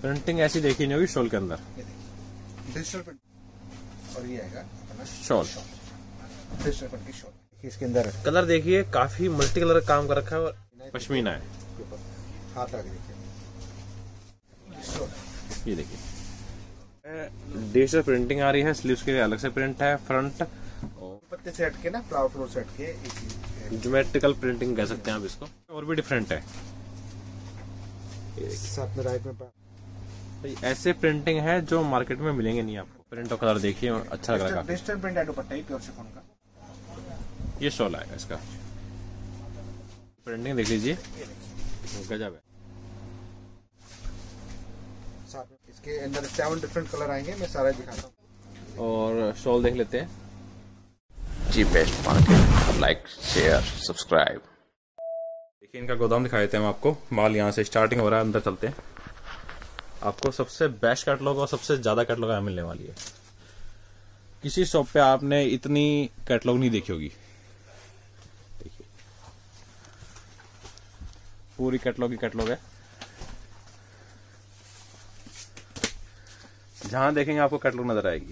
Printing ऐसी देखी नहीं होगी शॉल के अंदर। ये देखिए डिजिटल प्रिंट और ये आएगा अपना शॉल, डिजिटल प्रिंट की शॉल। इसके अंदर कलर देखिए काफी मल्टी कलर का काम कर रखा है और पश्मीना है। हाथ लगा देखिए, ये देखिए डिजिटल प्रिंटिंग आ रही है, स्लीव्स के लिए अलग से प्रिंट है, फ्रंट पत्ते से हटके ना फ्लावर फ्लोर से हटके ज्योमेट्रिकल प्रिंटिंग कह सकते हैं आप इसको, और भी डिफरेंट है। साथ में राइट में ऐसे प्रिंटिंग है जो मार्केट में मिलेंगे नहीं आपको। प्रिंट और कलर देखिए अच्छा लग रहा है। डिजिटल प्रिंट है दुपट्टा ही प्योर शिफॉन का। ये शॉल आएगा इसका, प्रिंटिंग देख लीजिए गजब है। साथ में इसके अंदर 7 डिफरेंट कलर आएंगे, मैं सारा दिखाता हूँ। और शॉल देख लेते हैं जी। Best market, like share subscribe. देखिए इनका गोदाम दिखा देते हैं हम आपको। माल यहाँ से स्टार्टिंग हो रहा है, अंदर चलते हैं। आपको सबसे बेस्ट कैटलॉग और सबसे ज्यादा कैटलॉग यहाँ मिलने वाली है। किसी शॉप पे आपने इतनी कैटलॉग नहीं देखी होगी। देखिए पूरी कैटलॉग की कैटलॉग है, जहां देखेंगे आपको कैटलॉग नजर आएगी।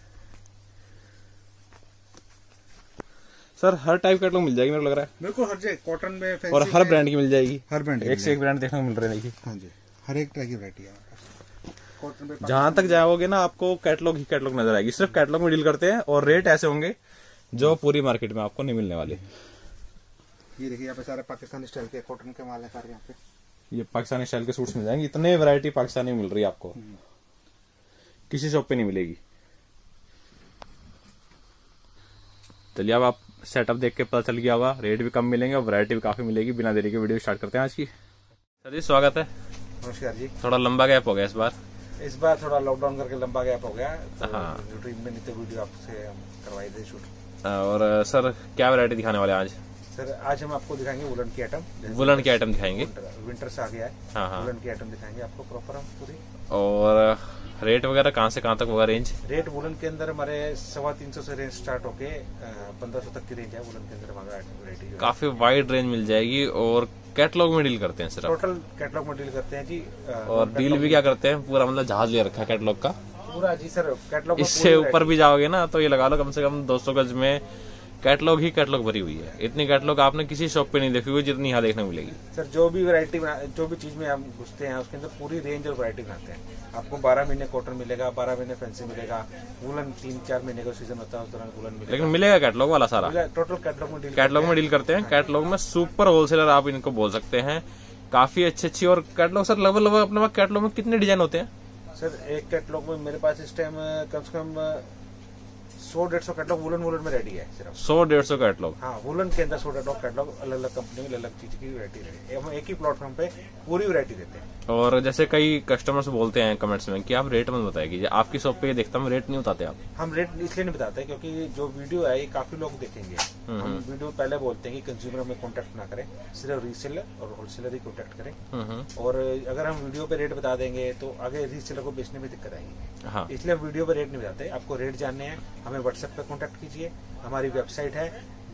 सर हर टाइप कैटलॉग मिल जाएगी मेरे को लग रहा है। मेरे को हर जगह कॉटन में फैंसी और हर ब्रांड की मिल जाएगी। हर ब्रांड एक से एक ब्रांड देखने को मिल रहे हैं। देखिए हाँ जी, हर एक तरह की वैरायटी है कॉटन पे। जहां तक जाओगे ना आपको कैटलॉग ही कैटलॉग नजर आएगी। सिर्फ कैटलॉग में डील करते हैं और रेट ऐसे होंगे जो पूरी मार्केट में आपको नहीं मिलने वाले। ये देखिए यहाँ पे सारे पाकिस्तानी स्टाइल के कॉटन के माल है सारे। यहाँ पे ये पाकिस्तानी स्टाइल के सूट्स मिल जाएंगे। इतने वैरायटी पाकिस्तानी मिल रही है आपको, किसी शॉप पे नहीं मिलेगी। चलिए अब आप सेटअप देख के पता चल गया होगा, रेट भी कम मिलेंगे और वैरायटी भी काफी मिलेगी। बिना देरी के वीडियो स्टार्ट करते हैं आज की। सर जी स्वागत है। नमस्कार जी। थोड़ा लंबा गैप हो गया इस बार थोड़ा लॉकडाउन करके लंबा गैप हो गया। हाँ। रूटीन में नहीं तो वीडियो आपसे हम करवाए थे शूट। और सर क्या वैरायटी दिखाने वाले आज? सर आज हम आपको दिखाएंगे वुलन की आइटम। वुलन की आइटम दिखाएंगे। विंटर से आ गया है। हाँ। वुलन की आइटम दिखाएंगे आपको प्रॉपर हम पूरी। और रेट वगैरह कहाँ से कहाँ तक होगा रेंज? रेट वुलन के अंदर हमारे 350 से रेंज स्टार्ट होके 1500 तक की रेंज है। वुलन के अंदर हमारा वैरायटी काफी वाइड रेंज मिल जाएगी। और कैटलॉग में डील करते हैं सिर्फ? टोटल कैटलॉग में डील करते हैं जी। और डील भी क्या करते हैं, पूरा मतलब जहाज ले रखा है कैटलॉग का पूरा जी सर। कैटलॉग इससे ऊपर भी जाओगे ना तो ये लगा लो कम से कम 200 गज में कैटलॉग ही कैटलॉग भरी हुई है। इतनी कैटलॉग आपने किसी शॉप पे नहीं देखी हुई जितनी यहाँ देखने मिलेगी। सर जो भी वैरायटी जो भी चीज में हम घुसते हैं उसके अंदर पूरी रेंज और वैरायटी बनाते हैं। आपको 12 महीने कॉटन मिलेगा, 12 महीने फैंसी मिलेगा, वुलन 3-4 महीने का सीजन होता है उस दौरान वुलन मिलेगा। लेकिन मिलेगा कैटलॉग वाला सारा? टोटल कैटलॉग में डील करते हैं। कैटलॉग में सुपर होलसेलर आप इनको बोल सकते हैं। काफी अच्छी और कैटलॉग सर लगभग अपने पास कैटलॉग में कितने डिजाइन होते हैं? सर एक कैटलॉग में मेरे पास इस टाइम कम से कम 100-150 कैटलॉग वुलन रेडी है सिर्फ। 100-150 कैटलॉग? हाँ, वुलन के अंदर 100 कैटलॉग अलग अलग कंपनी में अलग चीज की वैरायटी रेडी है। हम एक ही प्लेटफॉर्म पे पूरी वैरायटी देते हैं। और जैसे कई कस्टमर्स बोलते हैं कमेंट्स में कि आप रेट मत बताइए, आपकी शॉप पे देखता हूँ रेट नहीं बताते आप। हम रेट इसलिए नहीं बताते क्योंकि जो वीडियो है ये काफी लोग देखेंगे। हम वीडियो पहले बोलते हैं कि कंज्यूमर में कॉन्टेक्ट ना करें, सिर्फ रीसेलर और होलसेलर ही कॉन्टेक्ट करें। और अगर हम वीडियो पे रेट बता देंगे तो आगे रीसेलर को बेचने में दिक्कत आएगी। हाँ। इसलिए हम वीडियो पे रेट नहीं बताते। आपको रेट जानने हैं हमें व्हाट्सएप पे कॉन्टेक्ट कीजिए। हमारी वेबसाइट है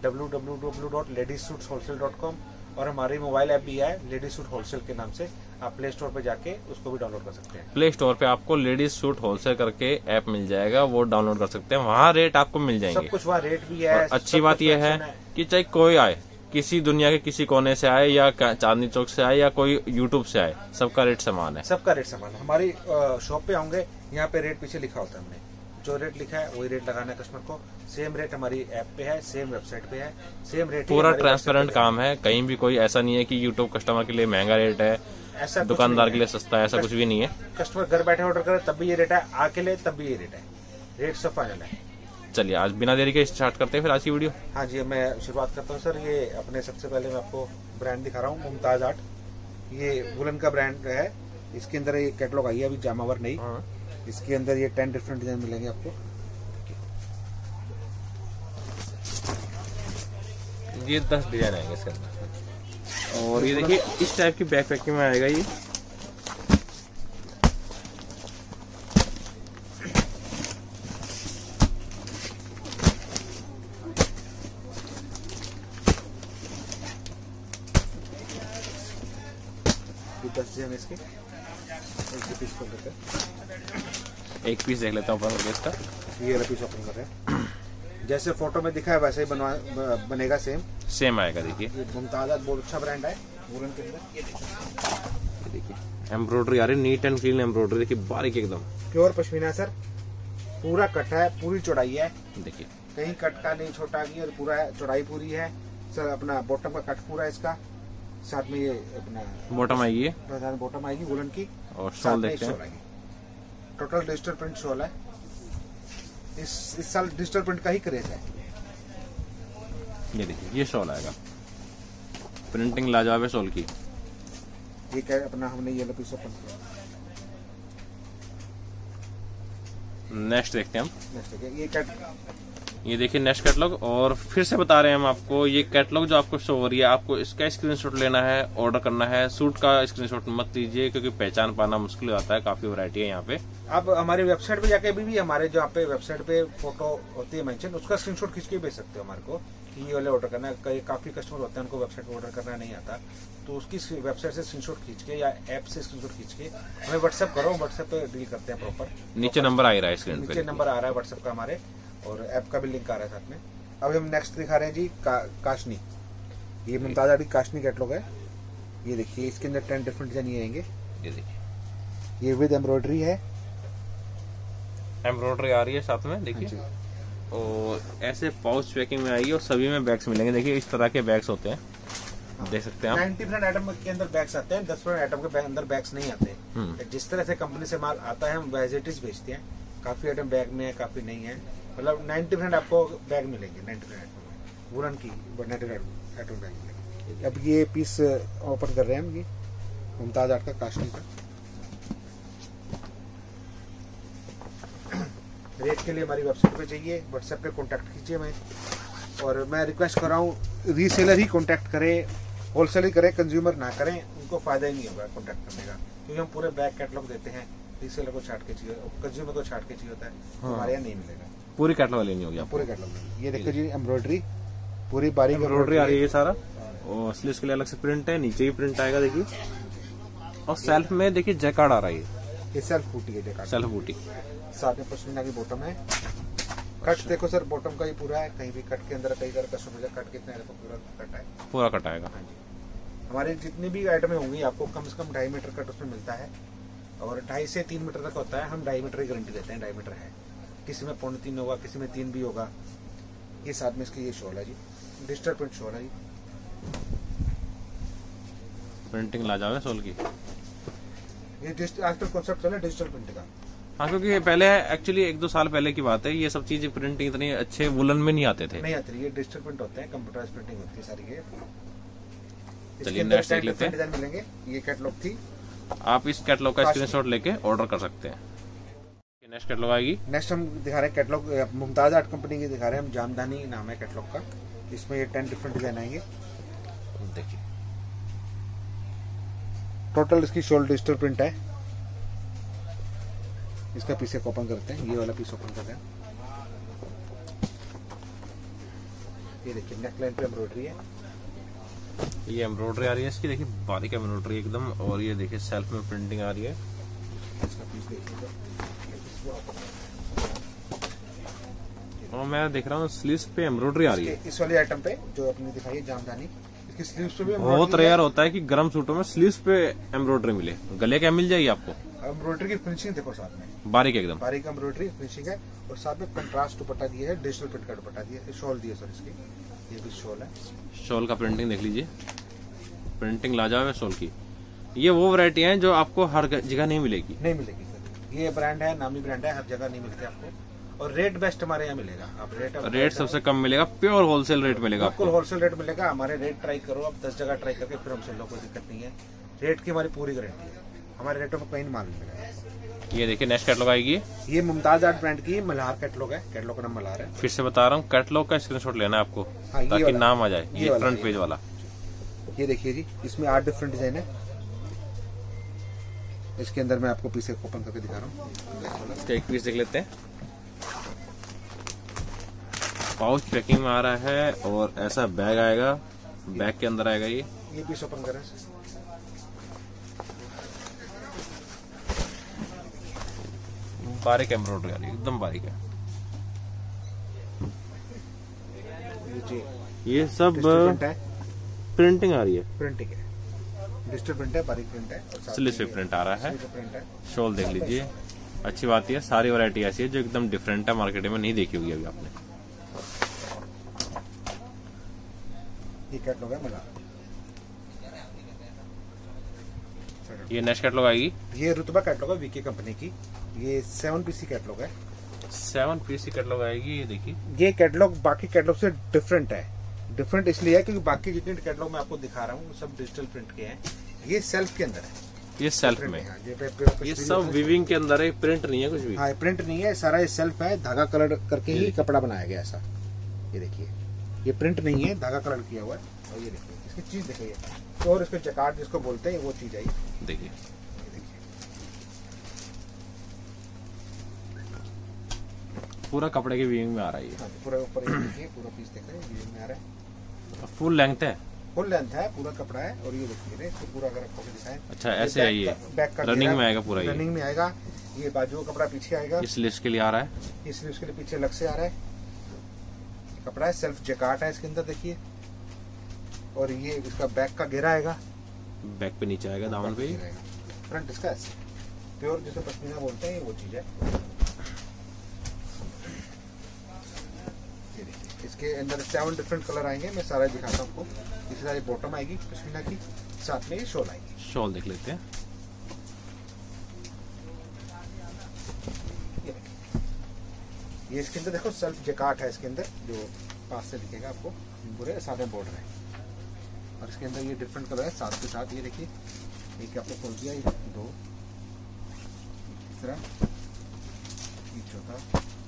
www.ladyssuitswholesale.com और हमारी मोबाइल ऐप भी है लेडीज सूट होलसेल के नाम से। आप प्ले स्टोर पे जाके उसको भी डाउनलोड कर सकते हैं। प्ले स्टोर पे आपको लेडीज सूट होलसेल करके ऐप मिल जाएगा, वो डाउनलोड कर सकते हैं। वहाँ रेट आपको मिल जाएंगे। सब कुछ वहाँ रेट भी है। अच्छी बात यह है कि चाहे कोई आए, किसी दुनिया के किसी कोने से आए या चांदनी चौक से आए या कोई यूट्यूब से आए, सबका रेट समान है। सबका रेट समान है। हमारी शॉप पे आएंगे, यहाँ पे रेट पीछे लिखा होता है। हमने जो रेट लिखा है वही रेट लगाना है कस्टमर को। सेम रेट हमारी ऐप पे है, सेम वेबसाइट पे है, सेम रेट। पूरा ट्रांसपेरेंट काम है। कहीं भी कोई ऐसा नहीं है कि यूट्यूब कस्टमर के लिए महंगा रेट है, ऐसा दुकानदार के लिए सस्ता है, ऐसा कुछ भी नहीं है। कस्टमर घर बैठे ऑर्डर करे तब भी ये रेट है, आके ले तब भी ये रेट है। रेट सब फाइनल है। चलिए आज बिना देरी के स्टार्ट करते हैं फिर आज की वीडियो। हाँ जी, मैं शुरुआत करता हूँ सर। ये अपने सबसे पहले मैं आपको ब्रांड दिखा रहा हूँ, मुमताज आर्ट। ये वुलन का ब्रांड है। इसके अंदर ये कैटलॉग आई है अभी जामावर नहीं। इसके अंदर ये 10 डिफरेंट डिजाइन मिलेंगे आपको। ये 10 डिजाइन आएंगे इसके अंदर। और ये देखिए इस टाइप की बैक पैकिंग में आएगा ये। ये 10 डिजाइन इसके। एक पीस खोल देते हैं। एक पीस देख लेता हूँ अपन इसका। ये वाला पीस ओपन कर रहे हैं। जैसे फोटो में दिखा है वैसे ही बनेगा, सेम आएगा। देखिए ये मुमताज़ बहुत अच्छा ब्रांड है वुलन के अंदर। ये देखिए एम्ब्रॉयडरी आ रही है, नीट एंड क्लीन एम्ब्रॉयडरी। देखिए बारीक एकदम प्योर पश्मीना सर, पूरा कट है, पूरी चौड़ाई है। देखिए कहीं कट का नहीं छोटा की, और पूरा चौड़ाई पूरी है सर। अपना बॉटम का कट पूरा है इसका, साथ में ये अपना बॉटम आएगी, बॉटम आएगी वुलन की, और शॉल देखते हैं। टोटल डिजिटल प्रिंट शॉल है। इस साल डिजिटल प्रिंट का ही क्रेज है। ये देखिए ये शॉल आएगा, प्रिंटिंग लाजवाब है शॉल की। ये क्या अपना हमने ये पीस ओपन किया। नेक्स्ट देखते हैं हम। नेक्स्ट ये कट, ये देखिए नेक्स्ट कैटलॉग। और फिर से बता रहे हैं हम आपको, ये कैटलॉग जो आपको शो हो रही है, आपको इसका स्क्रीनशॉट लेना है, ऑर्डर करना है। सूट का स्क्रीनशॉट मत लीजिए, क्योंकि पहचान पाना मुश्किल हो जाता है। काफी वैरायटी है यहाँ पे। आप हमारी वेबसाइट पे जाके भी हमारे जो आप पे वेबसाइट पे फोटो होती है मेंशन, उसका स्क्रीनशॉट खींच के भेज सकते हो हमारे को कि ये वाले ऑर्डर करना है। काफी कस्टमर होते हैं उनको वेबसाइट पे ऑर्डर करना नहीं आता, तो उसकी वेबसाइट से स्क्रीनशॉट खींच के या ऐप से स्क्रीनशॉट खींच के हमें व्हाट्सएप करो, व्हाट्सएप पे डील करते हैं प्रॉपर। नीचे नंबर आ रहा है स्क्रीन पे, नीचे नंबर आ रहा है व्हाट्सएप का हमारे, और ऐप का भी लिंक आ रहा है साथ में। अब हम नेक्स्ट दिखा रहे हैं जी काशनी। ये मुमताज़ आर्ट की काशनी कैटलॉग है। ये देखिए इसके अंदर 10 डिफरेंट डिजाइन ये आएंगे। ये देखिए ये विद एम्ब्रॉयडरी है, एम्ब्रॉयडरी आ रही है साथ में। देखिए और ऐसे पाउच पैकिंग में आएगी, और सभी में बैग्स मिलेंगे। देखिए इस तरह के बैग्स होते हैं, देख सकते हैं आप। 90% आइटम के अंदर बैग्स आते हैं, 10% आइटम के अंदर बैग्स नहीं आते। जिस तरह से कंपनी से माल आता है हम वैजिटीज बेचते हैं। काफी आइटम बैग में है, काफी नहीं है, मतलब 90% आपको बैग मिलेंगे। 90% आइटम वुलन की 90% आइटम बैग मिलेंगे। अब ये पीस ओपन कर रहे हैं हम, ये मुमताज़ आर्ट का काशनी का। रेट के लिए हमारी वेबसाइट पे चाहिए, व्हाट्सएप पे कांटेक्ट कीजिए मैं। और मैं रिक्वेस्ट कर रहा हूँ रीसेलर ही कांटेक्ट करे, होलसेल ही करे, कंज्यूमर ना करें। उनको फायदा ही नहीं होगा कांटेक्ट करने का, क्योंकि हम पूरे बैग कैटलॉग देते हैं। रीसेलर को छाट के चाहिए, कंज्यूमर को छाट के चाहिए होता है, हमारे यहाँ नहीं मिलेगा। पूरी कैटलॉग लेनी होगी आप, पूरे कैटलॉग। ये देखो जी एम्ब्रॉयडरी, पूरी बारीक एम्ब्रॉयडरी आ रही है ये सारा, और स्लीव्स के लिए अलग से प्रिंट है, नीचे ही प्रिंट आएगा देखिए। और सेल्फ में देखिए जैकार्ड आ रहा है, ये सेल्फ बूटी है जैकार्ड, सेल्फ बूटी। साथ में पश्मीना की बॉटम है। कट देखो सर, बॉटम का ही पूरा है, कहीं भी कट के अंदर कई बार कस्टमर कट कितना है, पूरा कट है, पूरा कट आएगा। हाँ जी। हमारे जितनी भी आइटमें होंगी आपको कम से कम 2.5 मीटर कट उसमें मिलता है, और 2.5 से 3 मीटर तक होता है। हम 2.5 मीटर की गारंटी देते हैं। 2.5 मीटर है, किसी में 3.25 होगा, किसी में 3 भी होगा। ये साथ में इसकी ये शॉल है जी, डिजिटल प्रिंट शॉल है जी। प्रिंटिंग लाजवाब है शॉल की। ये आजकल कॉन्सेप्ट चला डिजिटल प्रिंट का। हाँ, क्योंकि पहले एक्चुअली 1-2 साल पहले की बात है, ये सब चीजें प्रिंटिंग इतनी अच्छे वुलन में नहीं आते थे। नहीं आती, ये डिजिटल प्रिंट होते हैं, कंप्यूटराइज प्रिंटिंग होती है सारी। ये चलिए नेक्स्ट देख लेते हैं। डिजाइन मिलेंगे। ये कैटलॉग थी, आप इस कैटलॉग का स्क्रीनशॉट लेके ऑर्डर कर सकते हैं। नेक्स्ट कैटलॉग आएगी। नेक्स्ट हम दिखा रहे हैं कैटलॉग मुमताज़ आर्ट कंपनी की दिखा रहे हैं हम। जामदानी नाम है कैटलॉग का। इसमें ये 10 डिफरेंट डिजाइन आएंगे। देखिए टोटल इसकी शोल्डर डिजिटल प्रिंट है। इसका पीस एक ओपन करते हैं, ये वाला पीस ओपन करते हैं। ये देखिए नेकलाइन पे एम्ब्रॉयडरी है, ये एम्ब्रॉयडरी आ रही है इसकी। देखिए बारीक एम्ब्रॉयडरी एकदम, और ये देखिए सेल्फ में प्रिंटिंग आ रही है। इसका पीस देखिए, और मैं देख रहा हूँ स्लीव्स पे एम्ब्रॉयडरी आ रही है। इस वाले आइटम पे जो अपनी दिखाई है जामदानी, इसकी स्लीव्स पे भी बहुत रेयर होता है कि गर्म सूटों में स्लीव्स पे एम्ब्रॉयडरी मिले। गले क्या मिल जाएगी आपको। एम्ब्रॉयडरी की फिनिशिंग देखो साथ में, बारीक एकदम बारीक एम्ब्रॉयडरी फिनिशिंग है, और साथ में कंट्रास्ट दुपट्टा दिया है, डिजिटल प्रिंट का दुपट्टा दिया है, शॉल दिया सर इसकी। ये भी शॉल है, शॉल का प्रिंटिंग देख लीजिए, प्रिंटिंग लाजवाब है शॉल की। ये वो वैरायटी है जो आपको हर जगह नहीं मिलेगी। नहीं मिलेगी सर, ये ब्रांड है, नामी ब्रांड है, हर जगह नहीं मिलते आपको। और रेट बेस्ट हमारे यहाँ मिलेगा। आप रेट सबसे कम मिलेगा, प्योर होलसेल रेट मिलेगा आपको। होलसेल रेट मिलेगा। हमारे रेट ट्राई करो आप, 10 जगह ट्राई करके फिर हमसे लो, कोई दिक्कत नहीं है। रेट की हमारी पूरी गारंटी है, हमारे रेटों में कहीं माल नहीं मिलेगा। ये देखिए नेक्स्ट कैटलॉग आएगी। ये मुमताज़ आर्ट ब्रांड की मल्हार कैटलॉग है, कैटलॉग का नाम मल्हार है। फिर से बता रहा हूँ, कैटलॉग का स्क्रीनशॉट लेना है आपको, हाँ, ताकि नाम आ जाए। ये फ्रंट पेज वाला, ये देखिए जी, इसमें 8 डिफरेंट डिजाइन है। इसके अंदर मैं आपको पीस ओपन करके दिखा रहा हूँ। इसका एक पीस देख लेते हैं। पाउच पैकिंग में आ रहा है, और ऐसा बैग आएगा, बैग के अंदर आएगा ये पीस ओपन करें। बारीक एम्ब्रॉयडरी आ रही है, एकदम बारीक है। ये सब प्रिंटिंग आ रही है, प्रिंटिंग है, डिजिटल प्रिंट है, बारीक प्रिंट है और स्लिप पे प्रिंट आ रहा है। प्रिंट है। शॉल देख लीजिए, अच्छी बात है सारी वैरायटी ऐसी है जो एकदम डिफरेंट है, मार्केट में नहीं देखी होगी अभी आपने। ये कैटलॉग है मिला। ये नेक्स्ट कैटलॉग आएगी, ये रुतबा कैटलॉग है वीके कंपनी की। ये 7 पीसी कैटलॉग है, 7 पीसी कैटलॉग आएगी। ये देखिए, ये कैटलॉग बाकी कैटलॉग से डिफरेंट है। डिफरेंट इसलिए है क्योंकि बाकी जितने कैटलॉग मैं आपको दिखा रहा हूँ सब डिजिटल प्रिंट के हैं। ये सेल्फ के अंदर है, ये सेल्फ में, ये सब वीविंग के अंदर है, प्रिंट नहीं है कुछ भी। हाँ, प्रिंट नहीं है, सारा ये सेल्फ है, धागा कलर करके ही कपड़ा बनाया गया ऐसा। ये देखिए, ये प्रिंट नहीं है, धागा कलर किया हुआ है। और ये देखिए इसकी चीज देखिए, तो और इसको जकार्ड जिसको बोलते हैं वो चीज आई। देखिए पूरा कपड़े के वीविंग में आ रहा है ये। हाँ, पूरा ऊपर ये देखिए, पूरा पीस देख रहे हैं वीविंग में आ रहा है। फुल लेंथ है, फुल लेंथ है, पूरा कपड़ा है। और ये देखिए इसको पूरा अगर आपको दिखाएं, अच्छा ऐसे है ये बैक का रनिंग में आएगा पूरा, ये रनिंग में आएगा। ये बाजू का कपड़ा पीछे आएगा, इस लिस्ट के लिए आ रहा है, इस लिस्ट के लिए पीछे अलग से आ रहा है कपड़ा है। सेल्फ जैकार्ड है इसके अंदर देखिए। और ये इसका बैक का घेरा आएगा, बैक पे नीचे आएगा दामन पे। फ्रंट इसका ऐसे प्योर जिसे पश्मीना बोलते हैं, वो चीज है। ये देखिए इसके अंदर 7 डिफरेंट कलर आएंगे, मैं सारा दिखाता हूँ आपको। इसके साथ बॉटम आएगी पश्मीना की, साथ में ये शॉल आएगी। शॉल देख लेते हैं। ये इसके अंदर देखो सेल्फ जैकार्ड है इसके अंदर, जो पास से दिखेगा आपको, पूरे साथ में बॉर्डर है। और इसके अंदर ये डिफरेंट कलर है साथ के साथ। ये देखिए, एक आपने खोल दिया, ये 2, तीसरा, ये चौथा,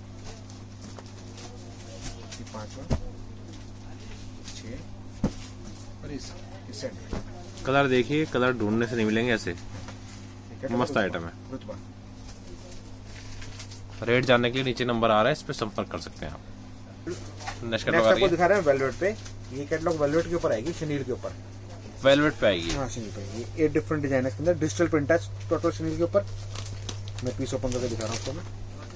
ये 5वां, 6 और इस सेट। कलर देखिए, कलर ढूंढने से नहीं मिलेंगे ऐसे, मस्त आइटम है। रुतबा रेट जानने के लिए नीचे नंबर आ रहा है, इस पे संपर्क कर सकते हैं आप। नेक्स्ट आपको दिखा रहे हैं वेलवेट पे। ये कैटलॉग वेलवेट के ऊपर आएगी, शनील के ऊपर, वेलवेट पे आएगी। हाँ शनील पे। ये 8 डिफरेंट डिजाइन है इसके अंदर, डिजिटल प्रिंट है टोटल शनील के ऊपर। मैं पीस ओपन करके दिखा रहा हूँ आपको। मैं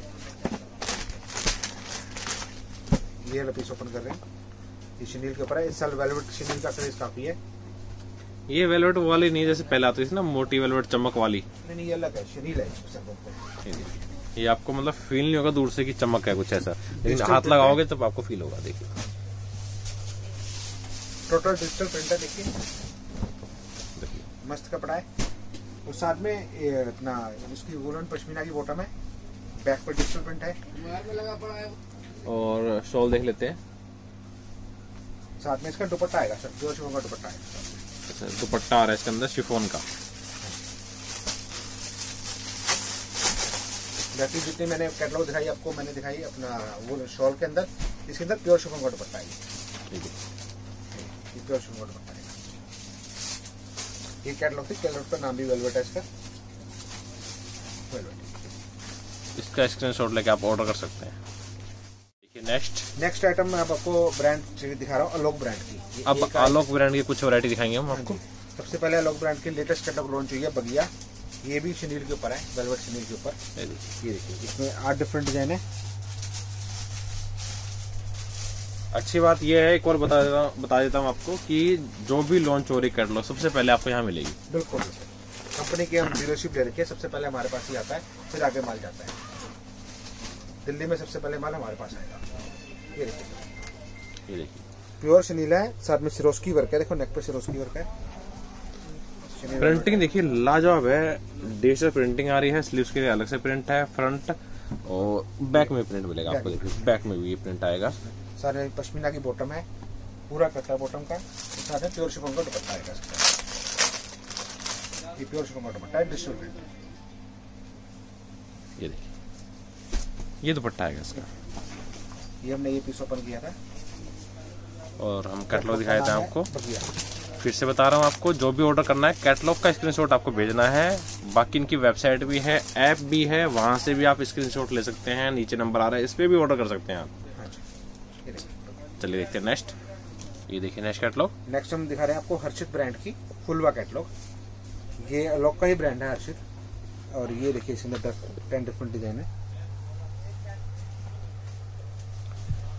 ये वाला पीस ओपन कर रहे हैं, ये शनील के ऊपर है। इस साल वेलवेट शनील का क्रेज काफी है। ये वेलवेट वाली नहीं जैसे पहले आती थी ना, मोटी वेलवेट चमक वाली। नहीं, ये अलग है, शनील है। ये आपको मतलब फील नहीं होगा दूर से कि चमक है कुछ ऐसा, लेकिन हाथ लगाओगे तब आपको फील होगा। देखिए टोटल डिजिटल प्रिंट है, देखिए मस्त कपड़ा है। और साथ में अपना उसकी वुलन पश्मीना की बॉटम है, बैक पर डिजिटल प्रिंट है। और शॉल देख लेते हैं, साथ में इसका दुपट्टा आएगा सर, प्योर शिफॉन का दुपट्टा है। अच्छा, दुपट्टा आ रहा है इसके अंदर शिफॉन का। बाकी जितनी मैंने कैटलॉग दिखाई आपको, मैंने दिखाई अपना वो शॉल के अंदर, इसके अंदर प्योर शिफॉन का दुपट्टा है। ये प्योर शिफॉन का दुपट्टा है। ये कैटलॉग थी, कैटलॉग का नाम भी वेलवेट है इसका, वेलवेट। इसका स्क्रीनशॉट लेके आप ऑर्डर कर सकते हैं। देखिए नेक्स्ट आइटम मैं आपको ब्रांड दिखा रहा हूँ, आलोक ब्रांड की। अब आलोक ब्रांड की कुछ वैरायटी दिखाएंगे हम आपको। सबसे पहले आलोक ब्रांड की लेटेस्ट कैटलॉग लॉन्च हुई है, बगिया। ये भी शनील के ऊपर है, वेलवेट शनील के ऊपर। ये देखिए, इसमें 8 डिफरेंट डिजाइन है। अच्छी बात यह है, एक और बता देता हूँ आपको कि जो भी लॉन्च हो रही कैटलॉग सबसे पहले आपको यहाँ मिलेगी। बिल्कुल कंपनी की हम डीलरशिप ले रखी है, सबसे पहले हमारे पास ही आता है, फिर आगे माल जाता है। दिल्ली में सबसे पहले माल हमारे पास आएगा। ये देखिए प्योर शनील है, साथ में सिरोस्की वर्क है। देखो नेक पे सिरोस्की वर्क है। प्रिंटिंग देखिए लाजवाब है, डिजिटल प्रिंटिंग आ रही है। स्लीव्स के लिए अलग से प्रिंट है, फ्रंट और बैक में प्रिंट मिलेगा आपको। देखिए बैक में भी ये प्रिंट आएगा। सारे पश्मीना की बॉटम है, पूरा कटा बॉटम का, साथ में प्योर शिफॉन का दुपट्टा आएगा इसका। ये प्योर शिफॉन का दुपट्टा है, डिजिटल प्रिंट। ये देखिए ये दुपट्टा आएगा इसका। ये हमने ये पीस ओपन किया था और हम कैटलॉग दिखाए थे आपको। फिर से बता रहा हूँ आपको, जो भी ऑर्डर करना है कैटलॉग का स्क्रीनशॉट आपको भेजना है। बाकी इनकी वेबसाइट भी है, ऐप भी है, वहां से भी आप स्क्रीनशॉट ले सकते हैं। नीचे नंबर आ रहा है, इस पे भी ऑर्डर कर सकते हैं आप। चलिए देखते हैं नेक्स्ट। ये देखिए नेक्स्ट कैटलॉग। नेक्स्ट हम दिखा रहे हैं आपको हर्षित ब्रांड की फुलवा कैटलॉग। ये आलोक का ही ब्रांड है हर्षित। और ये देखिए इसमें 10 डिफरेंट डिजाइन है।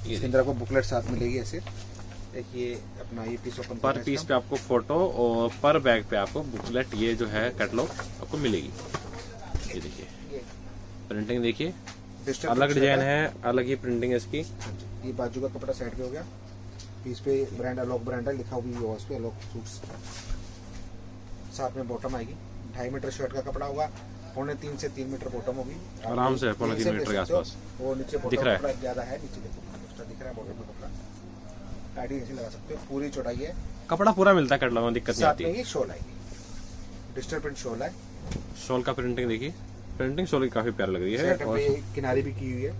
इसके अंदर आपको बुकलेट साथ मिलेगी ऐसे। देखिए अपना ये पीस ओपन पर पीस पे आपको फोटो और पर बैग पे आपको बुकलेट ये जो है कैटलॉग आपको मिलेगी। ये देखिए प्रिंटिंग देखिए, अलग डिजाइन है, अलग ही प्रिंटिंग है इसकी। ये बाजू का कपड़ा साइड पे हो गया, पीस पे ब्रांड अलग ब्रांड है लिखा हुआ है, उस पे अलग सूट्स। साथ में बॉटम आएगी, 2.5 मीटर शर्ट का कपड़ा होगा, 2.25 से 3 मीटर बॉटम होगी आराम से 2.25 मीटर के आसपास। वो नीचे दिख रहा है ज्यादा है, नीचे देखो एक्स्ट्रा दिख रहा है बॉटम का कपड़ा, गाड़ी ऐसे लगा सकते हो। पूरी चौड़ाई है, कपड़ा पूरा मिलता है कैटलॉग में, दिक्कत नहीं आती। ये शॉल आएगी, डिजिटल प्रिंट शॉल है। शॉल का प्रिंटिंग देखिए, प्रिंटिंग शॉल की काफी प्यारी लग रही है और किनारे भी की हुई है।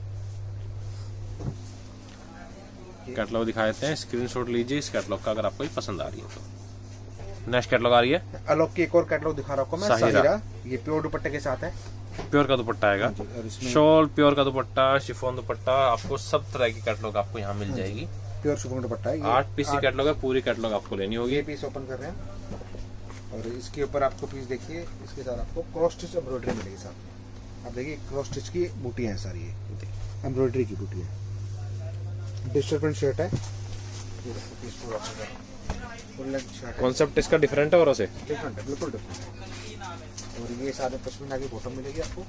कैटलॉग दिखा देते हैं, स्क्रीनशॉट लीजिए इस कैटलॉग का अगर आपको ये पसंद आ रही है तो। नेक्स्ट कैटलॉग आ रही है, अलग की एक और कैटलॉग दिखा रहा हूँ मैं, साहिरा। ये प्योर दुपट्टे के साथ है, प्योर का दुपट्टा आएगा, शॉल प्योर का दुपट्टा, शिफॉन दुपट्टा, आपको सब तरह की कैटलॉग आपको यहाँ मिल जाएगी। प्योर शिफॉन दुपट्टा है, 8 पीस की कैटलॉग है, पूरी कैटलॉग आपको लेनी होगी। ये पीस ओपन कर रहे हैं और इसके ऊपर आपको पीस देखिए, इसके साथ आपको क्रॉस स्टिच एम्ब्रॉयडरी मिलेगी साथ। आप देखिए क्रॉस स्टिच की बूटी है सारी, ये एम्ब्रॉयडरी की बूटी है। डिजिटल प्रिंट शर्ट है, ये देखो पीस पूरा फुल लेंथ शर्ट है। कॉन्सेप्ट इसका डिफरेंट है और से डिफरेंट है, बिल्कुल डिफरेंट है। और ये साथ में पश्मीना की बॉटम मिलेगी आपको,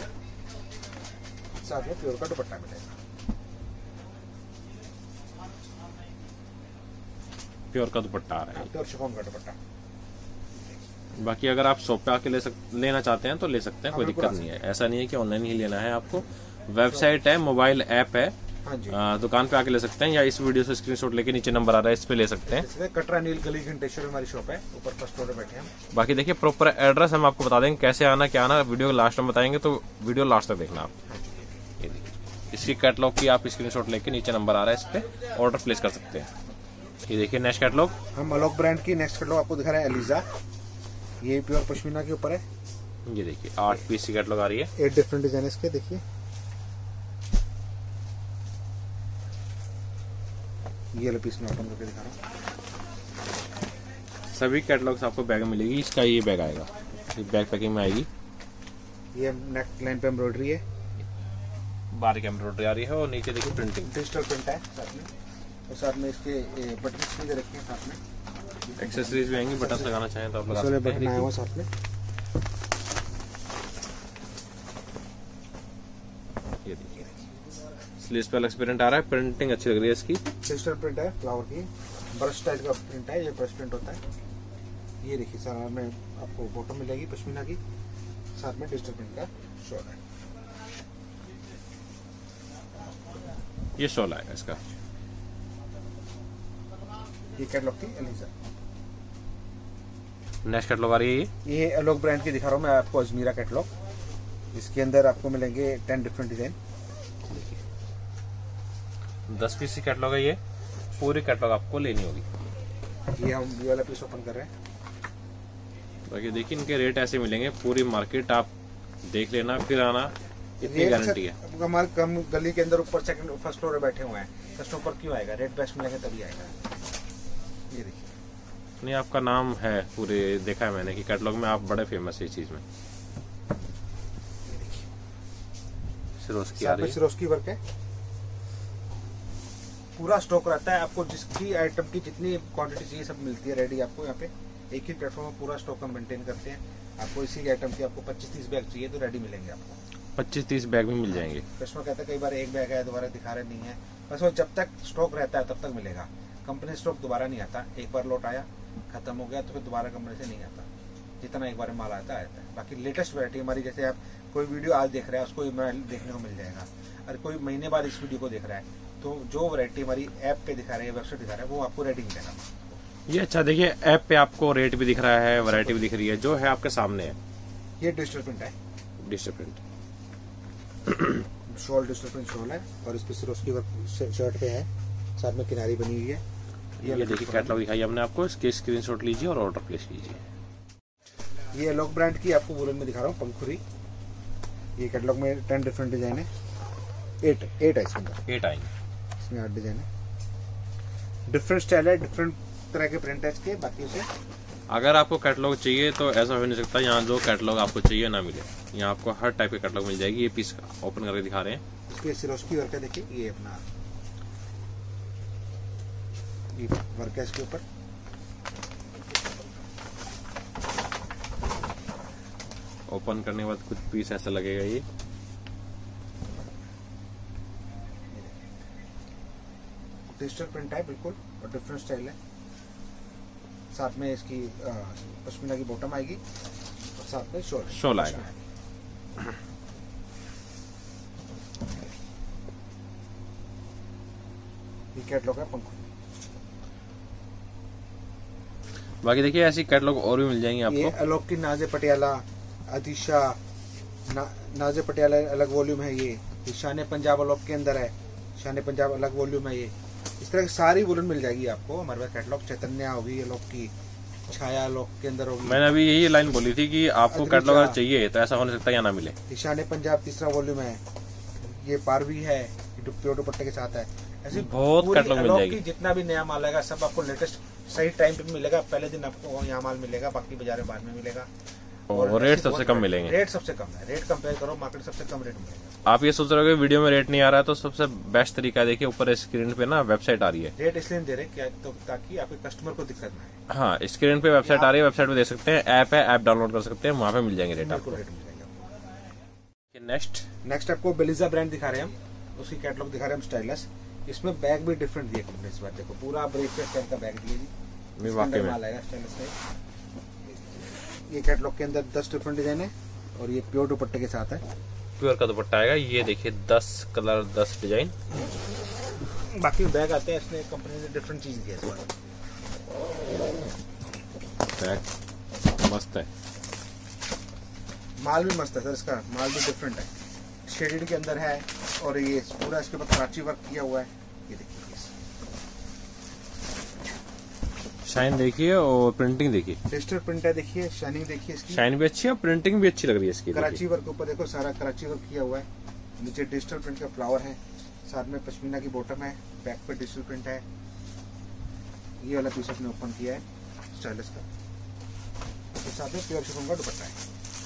साथ में प्योर का दुपट्टा मिलेगा, प्योर का दुपट्टा आ रहा है, प्योर शिफॉन का दुपट्टा। बाकी अगर आप शॉप पे आके लेना चाहते हैं तो ले सकते हैं, कोई दिक्कत नहीं है। ऐसा नहीं है कि ऑनलाइन ही लेना है आपको, वेबसाइट है, मोबाइल ऐप है, दुकान पे आके ले सकते हैं, या इस वीडियो से स्क्रीनशॉट लेके नीचे नंबर आ रहा है इस पे ले सकते हैं। कटरा नील गली घंटेश्वर हमारी शॉप है, ऊपर फर्स्ट फ्लोर पे बैठे हैं। बाकी देखिए प्रॉपर एड्रेस हम आपको बता देंगे, कैसे आना क्या आना वीडियो लास्ट में बताएंगे, तो वीडियो लास्ट तक देखना आप। ये देखिए इसकी कैटलॉग की आप स्क्रीनशॉट लेके नीचे नंबर आ रहा है, इस पे ऑर्डर प्लेस कर सकते हैं। ये देखिए नेक्स्ट कैटलॉग, हम अलग ब्रांड की नेक्स्ट कैटलॉग आपको दिखा रहे हैं, एलिजा। ये प्योर पश्मीना के ऊपर है। ये देखिए 8 पीस की कैटलॉग आ रही है, 8 डिफरेंट डिजाइन इसके। देखिए ये वाला पीस में ओपन करके दिखा रहा हूँ। सभी कैटलॉग्स आपको बैग में मिलेगी। इसका ये बैग आएगा, ये बैग पैकिंग में आएगी। ये नेक लाइन पे एम्ब्रॉयडरी है, बारीक एम्ब्रॉयडरी आ रही है, और नीचे देखिए प्रिंटिंग, डिजिटल प्रिंट है साथ में। और साथ में इसके बटन्स भी रखे हैं साथ में, एक्सेसरीज भी आएंगी, बटन लगाना चाहें तो आप लगा सकते हैं। बटन आया हुआ साथ में। ये देखिए स्लीव्स पे अलग प्रिंट आ रहा है, प्रिंटिंग अच्छी लग रही है इसकी। डिजिटल प्रिंट है, फ्लावर की ब्रश टाइप का प्रिंट है, ये ब्रश प्रिंट होता है। ये देखिए सारा में आपको बॉटम मिलेगी पश्मीना की, साथ में डिजिटल प्रिंट का शॉल है। ये शॉल आएगा इसका। ये कैटलॉग थी एलिजा। नेक्स्ट कैटलॉग आ रही है, ये अलग ब्रांड की दिखा रहा हूँ मैं आपको, अजमीरा कैटलॉग। इसके अंदर आपको मिलेंगे 10 डिफरेंट डिजाइन। 10 पीस की कैटलॉग है, ये पूरी कैटलॉग आपको लेनी होगी। ये हम ये वाला पीस ओपन कर रहे हैं। बाकी देखिए इनके रेट ऐसे मिलेंगे, पूरी मार्केट आप देख लेना फिर आना, इतनी गारंटी है। हमारे कम गली के अंदर ऊपर सेकंड फर्स्ट फ्लोर पे बैठे हुए हैं, कस्टमर पर क्यों आएगा? रेट बेस्ट मिलेंगे तभी आएगा। ये देखिए नहीं, आपका नाम है पूरे, देखा है मैंने कि कैटलॉग में आप बड़े फेमस है इस चीज में। सिरोस्की आ रही है, सिरोस्की वर्क है, पूरा स्टॉक रहता है। आपको जिसकी आइटम की जितनी क्वांटिटी चाहिए सब मिलती है रेडी आपको यहाँ पे। एक ही प्लेटफॉर्म में पूरा स्टॉक हम मेंटेन करते हैं। आपको इसी की आइटम की आपको 25-30 बैग चाहिए तो रेडी मिलेंगे आपको। 25-30 बैग भी मिल जाएंगे। कस्टमर कहता है कई बार एक बैग है दोबारा दिखा रहे नहीं है, बस वो जब तक स्टॉक रहता है तब तक मिलेगा। कंपनी स्टॉक दोबारा नहीं आता, एक बार लॉट आया खत्म हो गया तो फिर दोबारा कंपनी से नहीं आता। जितना एक बार माल आता है। बाकी लेटेस्ट वैरायटी हमारी, जैसे आप कोई वीडियो आज देख रहे हैं उसको देखने को मिल जाएगा, और कोई महीने बाद इस वीडियो को देख रहा है तो जो वैरायटी हमारी ऐप पे दिखा रहे हैं, वेबसाइट दिखा रहा है, वो आपको रेडी मिलेगा। ये अच्छा देखिए, ऐप पे आपको रेट भी दिख रहा है, वैरायटी भी दिख रही है, जो है आपके सामने है। ये डिजिटल प्रिंट है, digital print shawl digital print shawl है, और इस पे सिरोस्की वर्क शर्ट पे है, साथ में किनारी बनी हुई है। ये देखिए कैटलॉग दिखाई हमने आपको, इसके स्क्रीनशॉट लीजिए और ऑर्डर प्लेस कीजिए। ये लॉक ब्रांड की आपको वुलन में दिखा रहा हूँ, पंखुरी। ये कैटलॉग में 10 डिफरेंट डिजाइन है, 8 है इसके अंदर, 8 आएंगे इसमें 8 डिजाइन है। डिफरेंट स्टाइल है, डिफरेंट तरह के प्रिंट है इसके। बाकी उसे अगर आपको कैटलॉग चाहिए तो ऐसा हो नहीं सकता यहाँ जो कैटलॉग आपको चाहिए ना मिले। यहाँ आपको हर टाइप के कैटलॉग मिल जाएगी। ये पीस ओपन करके दिखा रहे हैं, इसके सिरोस्की वर्क है। देखिए ये अपना ये वर्क है इसके ऊपर। ओपन करने के बाद कुछ पीस ऐसा लगेगा ये। डिजिटल प्रिंट है बिल्कुल और डिफरेंट स्टाइल है। साथ में इसकी पश्मीना की बॉटम आएगी और साथ में शॉल आएगा। ये कैटलॉग है पंखुड़ी। बाकी देखिए ऐसी कैटलॉग और भी मिल जाएंगी आपको। ये अलोक की नाजे पटियाला, आदिशा नाजे पटियाला अलग वॉल्यूम है। ये शान पंजाब अलोक के अंदर है, शान पंजाब अलग वॉल्यूम है। ये इस तरह की सारी वॉल्यूम मिल जाएगी आपको हमारे पास कैटलॉग। चैतन्या होगी अलोक की, छाया अलोक के अंदर होगी। मैंने अभी यही लाइन बोली थी कि आपको कैटलॉग अगर चाहिए तो ऐसा हो नहीं सकता या ना मिले। शान पंजाब तीसरा वॉल्यूम है। ये पारवी है, प्योर दुपट्टे के साथ है। ऐसी बहुत कैटलॉग मिल जाएगी। जितना भी नया माल आएगा सब आपको लेटेस्ट सही टाइम पे मिलेगा। पहले दिन आपको यहाँ माल मिलेगा, बाकी बाजार में बाद में मिलेगा। और रेट सबसे कम मिलेंगे। रेट सबसे कम है। रेट कंपेयर करो मार्केट, सबसे कम रेट मिलेगा। आप ये सोच रहे हो कि वीडियो में रेट नहीं आ रहा है, तो सबसे बेस्ट तरीका देखिए ऊपर स्क्रीन पे ना वेबसाइट आ रही है। रेट इसलिए दे रहे क्या तो ताकि आपके कस्टमर को दिक्कत ना आए। हाँ, स्क्रीन पे वेबसाइट आ रही है, वेबसाइट पे देख सकते हैं। ऐप है, ऐप डाउनलोड कर सकते हैं, वहाँ पे मिल जाएंगे रेट आपको। नेक्स्ट आपको बेलिजा ब्रांड दिखा रहे हैं हम। उसकी कैटलॉग दिखा रहे हैं हम स्टाइलिश। इसमें बैग भी डिफरेंट दिए कंपनी इस बार। देखो पूरा ब्रेसलेट टाइप का बैग दिए जी। वाकई में माल आएगा स्टाइलिश में। ये कैटलॉग के अंदर 10 डिफरेंट डिजाइन है और ये प्योर दुपट्टे के साथ है। प्योर का दुपट्टा आएगा। ये देखिए 10 कलर 10 डिजाइन। बाकी बैग आते हैं, इसने कंपनी ने डिफरेंट चीज दी है इस बार। बैग मस्त है, माल भी मस्त है सर। इसका माल भी डिफरेंट है, शेडेड के अंदर है और ये पूरा इसके ऊपर कराची वर्क किया हुआ है। ये देखिए शाइन देखिए और प्रिंटिंग देखिए। डिजिटल प्रिंट है, देखिए शाइनिंग देखिए इसकी। शाइन भी अच्छी है, प्रिंटिंग भी अच्छी लग रही है इसकी। कराची वर्क के ऊपर देखो सारा कराची वर्क किया हुआ है। नीचे डिजिटल प्रिंट का फ्लावर है, साथ में पश्मीना की बॉटम है, बैक पे डिजिटल प्रिंट है। ये वाला पीस अपने ओपन किया है स्टाइलिश का। तो साथ में प्योर शिफॉन का दुपट्टा है।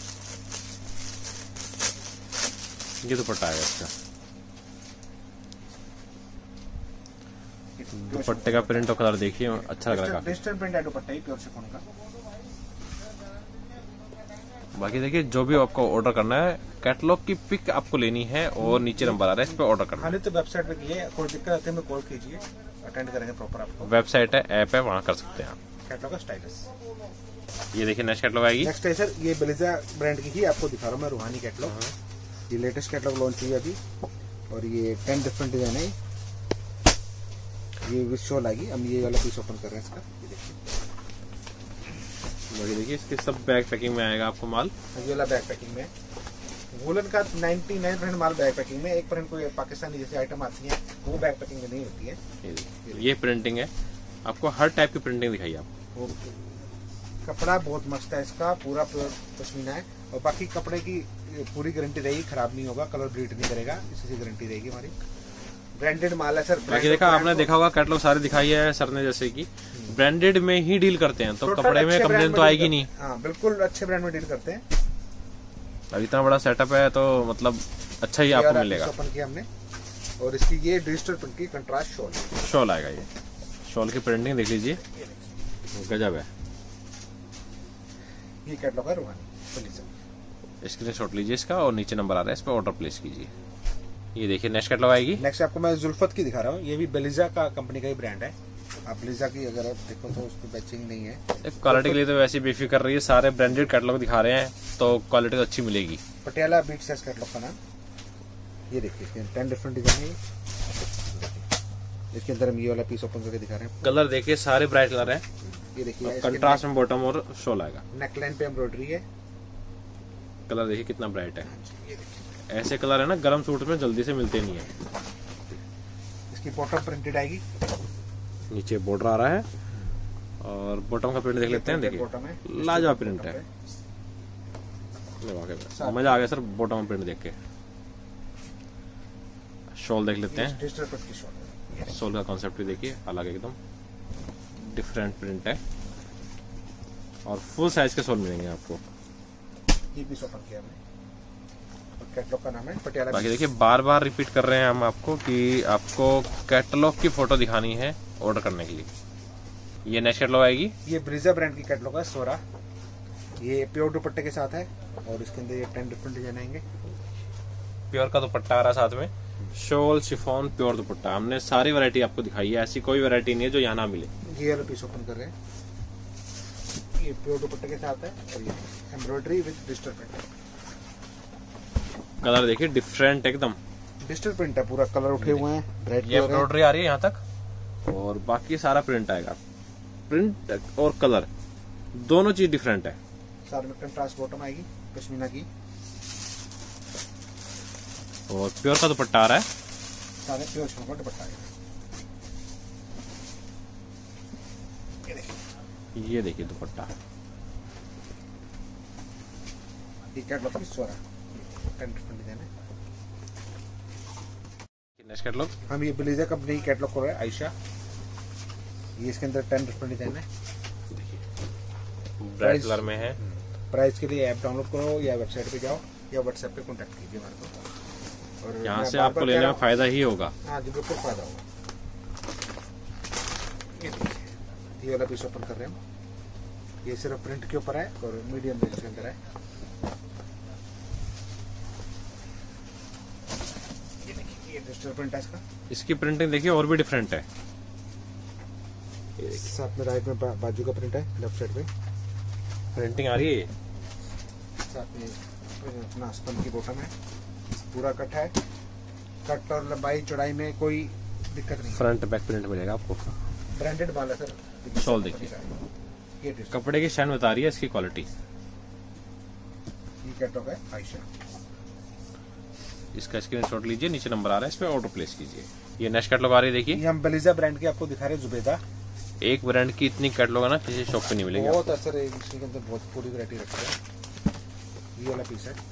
ये दुपट्टा आएगा इसका। दुपट्टे का प्रिंट और कलर देखिए, अच्छा लग रहा है। डिजिटल प्रिंट है दुपट्टा, प्योर शिफॉन का। बाकी देखिए जो भी आपको ऑर्डर करना है, कैटलॉग की पिक आपको लेनी है और नीचे नंबर आ रहा है, इस पे ऑर्डर करना है। तो वेबसाइट पे कीजिए, कोई दिक्कत आती है कॉल कीजिए, अटेंड करेंगे प्रॉपर आपको। वेबसाइट है, ऐप है, वहाँ कर सकते हैं आप। कैटलॉग का स्टाइलिश। ये देखिए नेक्स्ट कैटलॉग आएगी। नेक्स्ट है सर, ये बेलिजा ब्रांड की ही आपको दिखा रहा हूँ मैं, रूहानी कैटलॉग। ये लेटेस्ट कैटलॉग लॉन्च हुई है अभी और ये 10 डिफरेंट डिजाइन है। ये विद शॉल आएगी। हम ये वाला पीस ओपन कर रहे हैं इसका। ये देखिए, बाकी देखिए इसके सब बैग पैकिंग में आएगा आपको माल। ये वाला बैग पैकिंग में वूलन का 99% माल बैग पैकिंग में। 1% कोई पाकिस्तानी जैसी आइटम आती है वो बैग पैकिंग में नहीं होती है। ये प्रिंटिंग है, आपको हर टाइप की प्रिंटिंग दिखाई आपको। कपड़ा बहुत मस्त है इसका, पूरा पश्मीना है और बाकी कपड़े की पूरी गारंटी रहेगी, खराब नहीं होगा, कलर ब्लीड नहीं करेगा, इसी गारंटी रहेगी हमारी। ब्रांडेड माल है सर। बाकी देखा आपने देखा होगा कैटलॉग सारे दिखाई है सर ने, जैसे कि ब्रांडेड में ही डील करते हैं, तो कपड़े में कंप्लेन तो आएगी नहीं। हाँ बिल्कुल, अच्छे ब्रांड में डील करते हैं। अब इतना बड़ा सेटअप है तो मतलब अच्छा ही आपको मिलेगा। ओपन किया हमने और इसकी ये डिजिटल प्रिंट की कंट्रास्ट शॉल आएगा। ये शॉल की प्रिंटिंग देख लीजिए, गजब है। ये कैटलॉग है रूहानी। स्क्रीनशॉट लीजिए इसका और नीचे नंबर आ रहा है, इस पर ऑर्डर प्लेस कीजिए। ये देखिए नेक्स्ट कैटलॉग आएगी। नेक्स्ट आपको मैं जुल्फत की दिखा रहा हूँ। ये भी बेलिजा का कंपनी का ही ब्रांड है। आप बेलिजा की अगर आप देखो तो उसकी बैचिंग नहीं है। क्वालिटी के लिए तो वैसे बेफिक्र कर रही है, सारे ब्रांडेड कैटलॉग दिखा रहे हैं तो क्वालिटी तो अच्छी मिलेगी। पटियाला बीट्स है कैटलॉग का नाम। ये देखिए 10 डिफरेंट डिजाइन है। इसके अंदर हम ये वाला पीस ओपन करके दिखा रहे हैं। कलर देखिए सारे ब्राइट कलर है। ये देखिए कंट्रास्ट में बॉटम और शॉल आएगा। नेकलाइन पे एम्ब्रॉयडरी है। कलर देखिए कितना ब्राइट है। ऐसे कलर है ना गरम सूट में जल्दी से मिलते नहीं है। इसकी बॉटम प्रिंटेड आएगी, नीचे बॉर्डर आ रहा है और बॉटम का प्रिंट देख लेते हैं। देखिए लाजवाब प्रिंट है, मजा आ गया सर बॉटम प्रिंट देख के। शॉल देख लेते हैं। शॉल का कॉन्सेप्ट भी देखिए अलग एकदम डिफरेंट प्रिंट है और फुल साइज के शॉल मिलेंगे आपको। ये भी ओपन किया हमने। कैटलॉग का नाम है पटियाला। बाकी देखिए बार बार रिपीट कर रहे हैं हम आपको कि आपको कैटलॉग की फोटो दिखानी है ऑर्डर करने के लिए। ये नेक्स्ट कैटलॉग आएगी। ये ब्रीजा ब्रांड की कैटलॉग है, सोरा। ये प्योर दुपट्टे के साथ है और इसके अंदर ये 10 डिफरेंट डिजाइन आएंगे। प्योर का दुपट्टा आ रहा है साथ में, शॉल शिफॉन प्योर दुपट्टा। हमने सारी वैरायटी आपको दिखाई है, ऐसी कोई वैरायटी नहीं है जो यहाँ ना मिले। ये वाला पीस ओपन कर रहे हैं, ये प्योर दुपट्टे के साथ है और ये embroidery with digital print. Colour देखिए डिफरेंट एकदम, डिजिटल प्रिंट है, पूरा कलर उठे हुए हैं, ब्राइट ये एम्ब्रॉयडरी आ रही है यहाँ तक और बाकी सारा प्रिंट आएगा। प्रिंट और कलर दोनों चीज डिफरेंट है। साथ में कंट्रास्ट बॉटम आएगी पश्मीना की और प्योर का दुपट्टा आ रहा है, सारे प्योर शिफॉन का दुपट्टा आएगा। ये देखिए दुपट्टा, ये कैटलॉग की सोरा 10 डिफरेंट डिजाइन है। नेक्स्ट कैटलॉग हम ये ब्लेजर कंपनी की कैटलॉग कर रहे हैं, आयशा। ये इसके अंदर 10 डिफरेंट डिजाइन है। ब्राइट कलर में है। प्राइस के लिए ऐप डाउनलोड करो या वेबसाइट पे जाओ या व्हाट्सएप पे कांटेक्ट कीजिए हमारे को, और यहाँ से आपको लेने में फायदा ही होगा। हाँ जी बिल्कुल फायदा होगा। ये वाला पीस ओपन कर रहे हैं हम, ये सिर्फ प्रिंट के ऊपर है और मीडियम रेंज के अंदर है। ये देखिए, ये डिजिटल प्रिंट है इसका। इसकी प्रिंटिंग देखिए और भी डिफरेंट है। साथ में राइट में बाजू का प्रिंट है, लेफ्ट साइड पे प्रिंटिंग आ रही है। साथ में अपना स्पन की बॉटम है, पूरा कट है। कट और लंबाई चौड़ाई में कोई दिक्कत नहीं। फ्रंट बैक प्रिंट मिलेगा आपको। ब्रांडेड माल है सर। शॉल देखिए, ये कपड़े की शाइन बता रही है इसकी क्वालिटी। ये कैटलॉग है आयशा। इसका स्क्रीनशॉट लीजिए, नीचे नंबर आ रहा है, इस पे ऑर्डर प्लेस कीजिए। ये नेक्स्ट कैटलॉग आ रही है देखिए, ये हम ब्लेजर ब्रांड की आपको दिखा रहे हैं, जुबेदा। एक ब्रांड की इतनी कैटलॉग है ना किसी शॉप पे नहीं मिलेगी। बहुत असर है इसके अंदर, बहुत पूरी वैरायटी रखी है। ये वाला पीस है,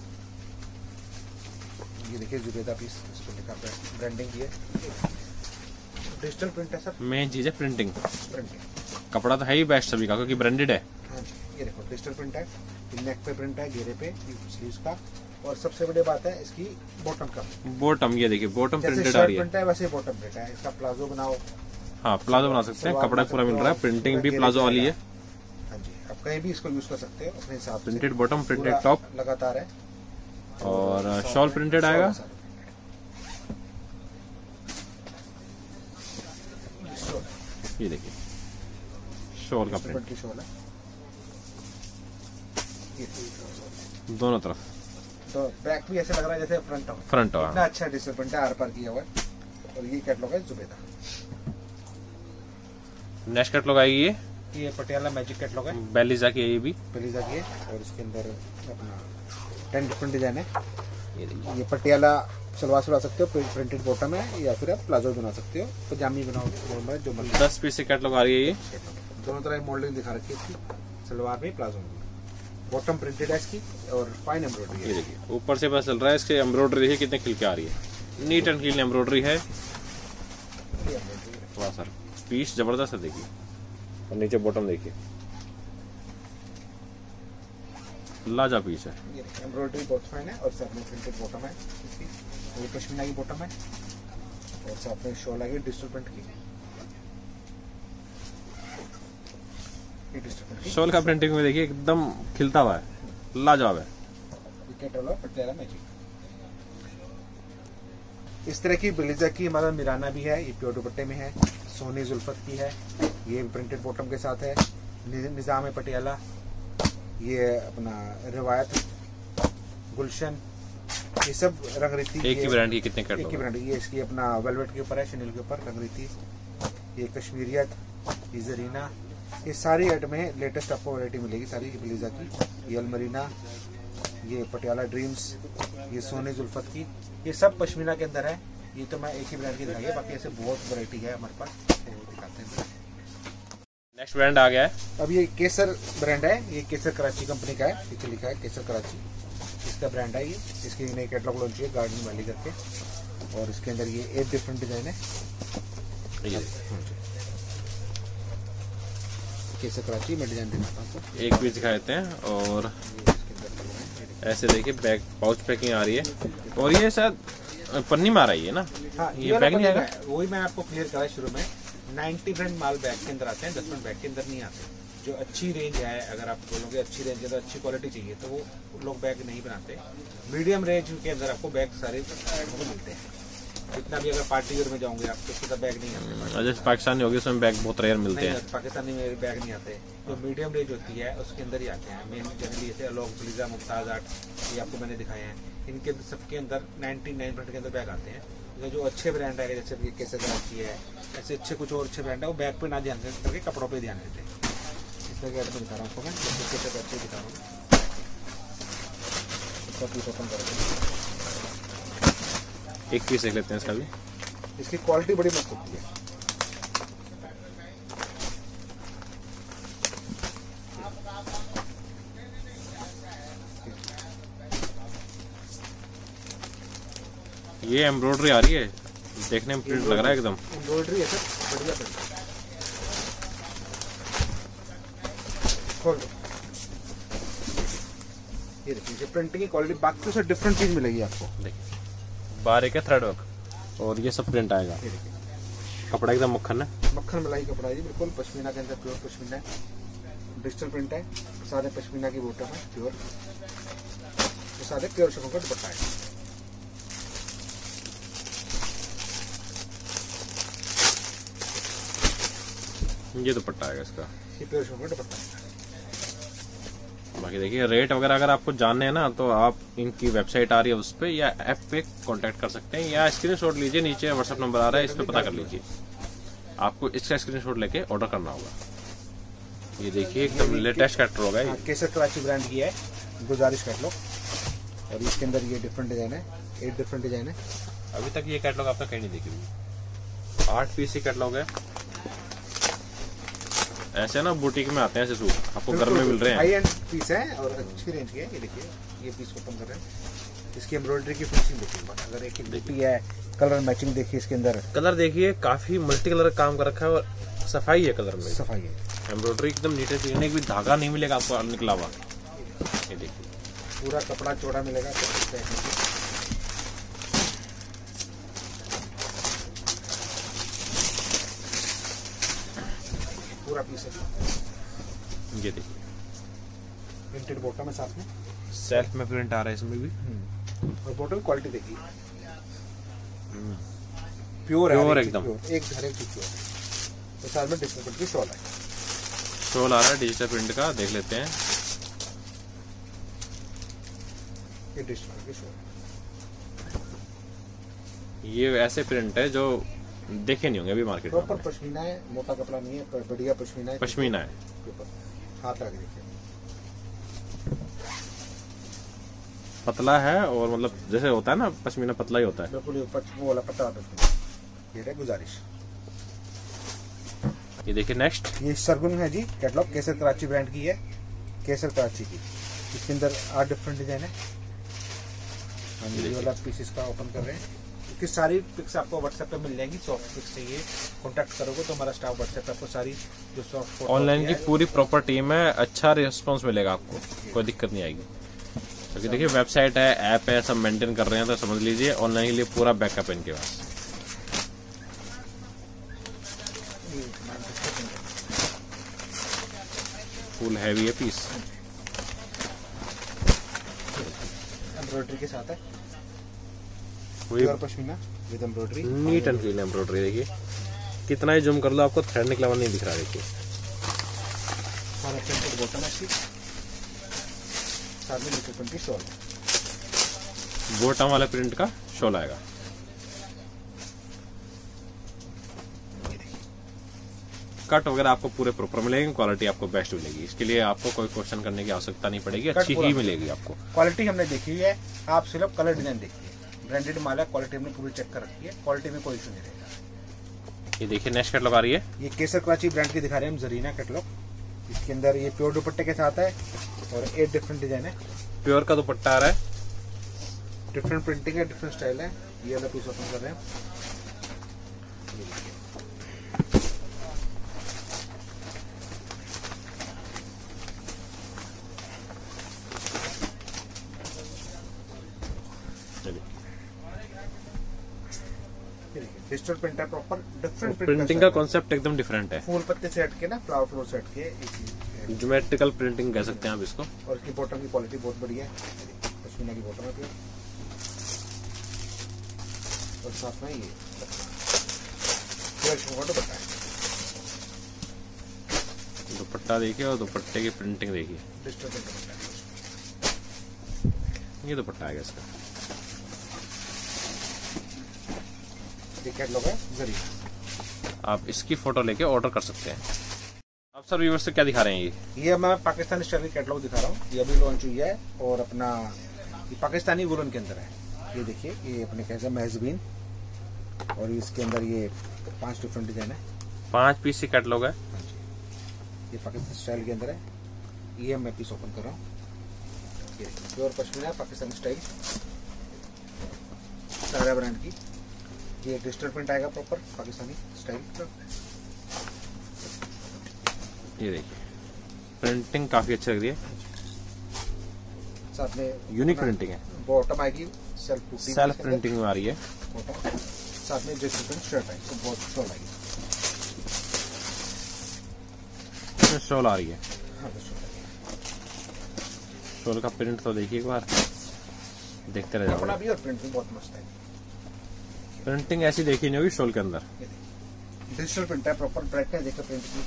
ये देखिए जुबेदा पीस, इसको लिखा ब्रांडिंग की है। डिजिटल प्रिंट है सर। मेन चीज है प्रिंटिंग। प्रिंटिंग कपड़ा तो है ही बेस्ट सभी का क्योंकि ब्रांडेड है। हाँ जी, ये देखो डिजिटल प्रिंट है, नेक पे प्रिंट है, घेरे पे, स्लीव्स का, और सबसे बड़ी बात है इसकी बॉटम का। बॉटम ये देखिए, बॉटम प्रिंटेड आ शर्ट रही है। प्रिंट है वैसे बॉटम प्रिंट है। इसका प्लाजो बनाओ, हाँ प्लाजो बना सकते हैं, कपड़ा पूरा मिल रहा है। प्रिंटिंग भी प्लाजो वाली है। हाँ जी, आप कहीं भी इसको यूज कर सकते हो अपने हिसाब से। प्रिंटेड बॉटम, प्रिंटेड टॉप लगातार है और शॉल प्रिंटेड आएगा। ये देखिए शॉल का प्रिंट की शॉल है, दोनों तरफ। तो बैक भी ऐसे लग रहा है जैसे फ्रंट हो। फ्रंट हो इतना अच्छा डिजिटल प्रिंट है, आर पार किया हुआ है। और ये कैटलॉग है जुबेदा। नेक्स्ट कैटलॉग आएगी ये पटियाला मैजिक कैटलॉग है, बेलिजा की है, ये भी बेलिजा की है। और इसके अंदर अपना 10 डिफरेंट डिजाइन है। ये पटियाला सलवार सिला सकते हो, प्रिंटेड बॉटम है, या फिर आप प्लाजो बना सकते हो, पजामी बनाओ, जो मर्जी। 10 पीस से कैटलॉग आ रही है। ये दोनों तरह मॉडलिंग दिखा रखी है इसकी, सलवार में प्लाजो में। बॉटम प्रिंटेड है इसकी और फाइन एम्ब्रॉयडरी है। ये देखिए ऊपर से पता चल रहा है इसके एम्ब्रॉयडरी देखिए कितने खिल के आ रही है। नीट एंड क्लीन एम्ब्रॉयडरी है। वाह सर, पीस जबरदस्त है देखिए। और नीचे बॉटम देखिए, लाजा पीस है। ये एम्ब्रॉयडरी बहुत फाइन है और साथ में प्रिंटेड बॉटम है इसकी, वो पश्मीना की बॉटम है और साथ में शॉल आई डिजिटल प्रिंट की। शॉल का प्रिंटिंग में देखिए एकदम खिलता हुआ है, लाजवाब है। पटियाला मैजिक। इस तरह की ब्लेजर की हमारा मिराना भी है, ये प्योर दुपट्टे में है, सोनी जुल्फत की है, ये प्रिंटेड बॉटम के साथ है, निजाम है पटियाला, ये अपना रिवायत, गुलशन, ये सब रंगरीती। एक ही ब्रांड की कितने कैटलॉग? एक ही ब्रांड। ये इसकी अपना वेलवेट के ऊपर है, शनील के ऊपर रंगरीती, ये कश्मीरियत, ये जरीना, ये सारी आइटम में लेटेस्ट आपको वैरायटी मिलेगी सारी ब्लेजर की। ये अलमरीना, ये पटियाला ड्रीम्स, ये सोनी जुल्फत की, ये सब पश्मीना के अंदर है। ये तो मैं एक ही ब्रांड की दिखाई है, बाकी ऐसे बहुत वैरायटी है हमारे पास, तो दिखाते हैं। नेक्स्ट ब्रांड आ गया है, अब ये केसर ब्रांड है, ये केसर कराची कंपनी का है, पीछे लिखा है केसर कराची, इसका ब्रांड है। ये इसकी नई कैटलॉग लॉन्च हुई है गार्डन वैली करके, और इसके अंदर ये 8 डिफरेंट डिजाइन है। केसर कराची में डिजाइन दिखाता हूँ, एक पीस दिखा देते हैं। और ऐसे देखिए बैग पाउच पैकिंग आ रही है, और ये शायद पन्नी में आ रही है ना? हाँ, ये बैग नहीं आएगा? वही मैं आपको क्लियर करा शुरू में, 90% माल बैग के अंदर आते हैं, 10% बैग के अंदर नहीं आते। जो अच्छी रेंज है, अगर आप बोलोगे अच्छी रेंज है तो अच्छी क्वालिटी चाहिए तो वो लोग बैग नहीं बनाते। मीडियम रेंज के अंदर आपको बैग सारे मिलते हैं। जितना भी अगर पार्टी वेयर में जाओगे आप तो उसके बैग नहीं आते। जैसे पाकिस्तानी होगी उसमें बैग बहुत रेयर मिलते हैं। पाकिस्तानी में बैग नहीं आते। जो मीडियम रेंज होती है उसके अंदर ही आते हैं। मेन जनरली जैसे अलोक, फिलिजा, मुमताज आर्ट, ये आपको मैंने दिखाए हैं। इनके सबके अंदर 99% के अंदर बैग आते हैं। जो अच्छे ब्रांड है जैसे कैसे की है, ऐसे अच्छे कुछ और अच्छे ब्रांड है वो बैग पे ना ध्यान करके कपड़ों पे ध्यान देते हैं। इसमें क्या दिखा रहा हूँ आपको मैं, अच्छे दिखा रहा हूँ। इसका पीस ओपन करके एक पीस देख लेते हैं इसका भी। इसकी क्वालिटी बड़ी मस्त होती है। ये एम्ब्रॉयडरी आ रही है, देखने में प्रिंट लग रहा है एकदम। एम्ब्रॉयडरी है सर, बढ़िया प्रिंट। खोल दो। ये देखिए प्रिंटिंग की क्वालिटी बाकी तो सर डिफरेंट चीज मिलेगी आपको। देखिए बारीक है थ्रेड वर्क और ये सब प्रिंट आएगा। कपड़ा एकदम मक्खन है, मक्खन मलाई कपड़ा है जी, बिल्कुल पश्मीना के अंदर प्योर पश्मीना है। डिजिटल प्रिंट है, सारे पश्मीना की बॉटम है प्योर, तो सारे प्योर शिफॉन का दुपट्टा है। ये दुपट्टा आएगा इसका, ये प्योर शिफॉन का दुपट्टा है। बाकी देखिए रेट वगैरह अगर आपको जानने हैं ना तो आप इनकी वेबसाइट आ रही है उस पर या ऐप पे कांटेक्ट कर सकते हैं, या स्क्रीनशॉट लीजिए, नीचे व्हाट्सएप नंबर आ रहा है, इस पर पता कर लीजिए। आपको इसका स्क्रीनशॉट लेके ऑर्डर करना होगा। ये देखिए एकदम लेटेस्ट कैटलॉग होगा ये। केसर कराची ब्रांड की है, गुजारिश कैटलॉग, और इसके अंदर ये डिफरेंट डिजाइन है, 8 डिफरेंट डिजाइन है। अभी तक ये कैटलॉग आपने कहीं नहीं देखी हुई। 8 पीस ही कैटलॉग है। ऐसे ना बुटीक में आते हैं ऐसे सूट, आपको घर में मिल रहे हैं। हाई एंड पीस है और अच्छी रेंज के है। ये देखिए ये पीस ओपन कर रहे हैं, इसकी एम्ब्रॉयडरी की फिनिशिंग देखिए, अगर एक बूटी है, कलर मैचिंग देखिए, इसके अंदर कलर देखिए काफी मल्टी कलर काम कर रखा है और सफाई है कलर में, सफाई है। एम्ब्रॉयडरी एकदम नीट है, एक भी धागा नहीं मिलेगा आपको निकला हुआ। ये देखिए पूरा कपड़ा चौड़ा मिलेगा। पूरा पीस है। ये देखिए प्रिंटेड बॉटम है साथ में, सेल्फ में प्रिंट आ रहा है इसमें भी, और बॉटम की क्वालिटी देखिए प्योर है, एकदम एक हर चीज प्योर। तो साथ में डिजिटल प्रिंट की शॉल है, शॉल आ रहा है डिजिटल प्रिंट का, देख लेते हैं। ये डिजिटल प्रिंट की शॉल, ये ऐसे प्रिंट है जो देखे नहीं होंगे अभी मार्केट में। प्रॉपर पश्मीना है, मोटा कपड़ा नहीं है, बढ़िया पश्मीना है। पश्मीना है, हाथ लगा के देखिए पतला है और मतलब जैसे होता है ना पश्मीना पतला ही होता है, बिल्कुल वो वाला पतला पश्मीना। ये है गुजारिश। ये देखिए नेक्स्ट, ये सरगुन है जी कैटलॉग, केसर कराची ब्रांड की है, केसर कराची की। इसके अंदर 8 डिफरेंट डिजाइन है। ये वाला पीस इसका ओपन कर रहे हैं। इसकी सारी पिक्स आपको व्हाट्सएप पे मिल जाएंगी। सॉफ्ट पिक्स चाहिए कांटेक्ट करोगे तो हमारा स्टाफ व्हाट्सएप पे आपको सारी जो सॉफ्ट ऑनलाइन की पूरी प्रॉपर टीम है, अच्छा रिस्पांस मिलेगा आपको, कोई दिक्कत नहीं आएगी। क्योंकि देखिए वेबसाइट है, ऐप है, सब मेंटेन कर रहे हैं, तो समझ लीजिए ऑनलाइन के लिए पूरा बैकअप है इनके पास। फुल हैवी है पीस, एम्ब्रॉयडरी के साथ है, वही pashmina with embroidery, neat and clean embroidery. देखिए कितना ही जूम कर लो आपको थ्रेड निकला हुआ नहीं दिख रहा। देखिए सारा प्रिंटेड बॉटम है, साथ में डिजिटल प्रिंट की शॉल, बॉटम वाला प्रिंट का शॉल आएगा। कट वगैरह आपको पूरे प्रॉपर मिलेंगे, क्वालिटी आपको बेस्ट मिलेगी। इसके लिए आपको कोई क्वेश्चन करने की आवश्यकता नहीं पड़ेगी, अच्छी ही मिलेगी आपको। क्वालिटी हमने देखी हुई है, आप सिर्फ कलर डिजाइन देखिए। ब्रांडेड माल है, क्वालिटी हमने पूरी चेक कर रखी है, क्वालिटी में कोई इशू नहीं रहेगा। ये देखिए नेक्स्ट कैटलॉग आ रही है, ये केसर कराची ब्रांड की दिखा रहे हैं हम, जरीना कैटलॉग। इसके अंदर ये प्योर दुपट्टे के साथ है और 8 डिफरेंट डिजाइन है। प्योर का दुपट्टा आ रहा है, डिफरेंट प्रिंटिंग है, डिफरेंट स्टाइल है। ये वाला पीस ओपन कर रहे हैं। Digital printer proper different printing का कॉन्सेप्ट एकदम डिफरेंट है। फूल पत्ते से हटके ना, फ्लावर फ्लोर से हटके ज्योमेट्रिकल प्रिंटिंग कह सकते हैं आप इसको। और इसकी बॉटम की क्वालिटी बहुत बढ़िया है, पश्मीना की बॉटम है और साथ में ये दुपट्टा देखिए और दुपट्टे की प्रिंटिंग देखिए। डिजिटल प्रिंटर ये दुपट्टा आएगा इसका। ये कैटलॉग है जरी। आप इसकी फोटो लेके ऑर्डर कर सकते हैं। आप सर व्यूअर्स से क्या दिखा रहे हैं? ये मैं पाकिस्तानी स्टाइल की कैटलॉग दिखा रहा हूँ। ये अभी लॉन्च हुई है और अपना ये पाकिस्तानी वुलन के अंदर है। ये देखिए, ये अपने कैसे महजबीन और इसके अंदर ये 5 डिफरेंट डिजाइन है। 5 पीस की कैटलॉग है। ये पाकिस्तानी स्टाइल के अंदर है। ये मैं पीस ओपन कर रहा हूँ। ये pure pashmina Pakistani style, Sara brand की। ये डिजिटल प्रिंट आएगा प्रॉपर पाकिस्तानी स्टाइल का। ये देखिए प्रिंटिंग काफी अच्छी लग रही है, साथ में यूनिक प्रिंटिंग है। बॉटम आएगी सेल्फ प्रिंटिंग में आ रही है। बॉटम साथ में डिजिटल प्रिंट शर्ट आएगी, तो बहुत शॉल आएगी। शॉल आ रही है। हाँ, शॉल का प्रिंट तो देखिए एक बार, देखते रह कपड़ा भी और प्रिंट भी बहुत मस्त है। प्रिंटिंग ऐसी देखी नहीं होगी शॉल के अंदर। डिजिटल प्रिंट है प्रॉपर, ब्राइटनेस देखो प्रिंट की।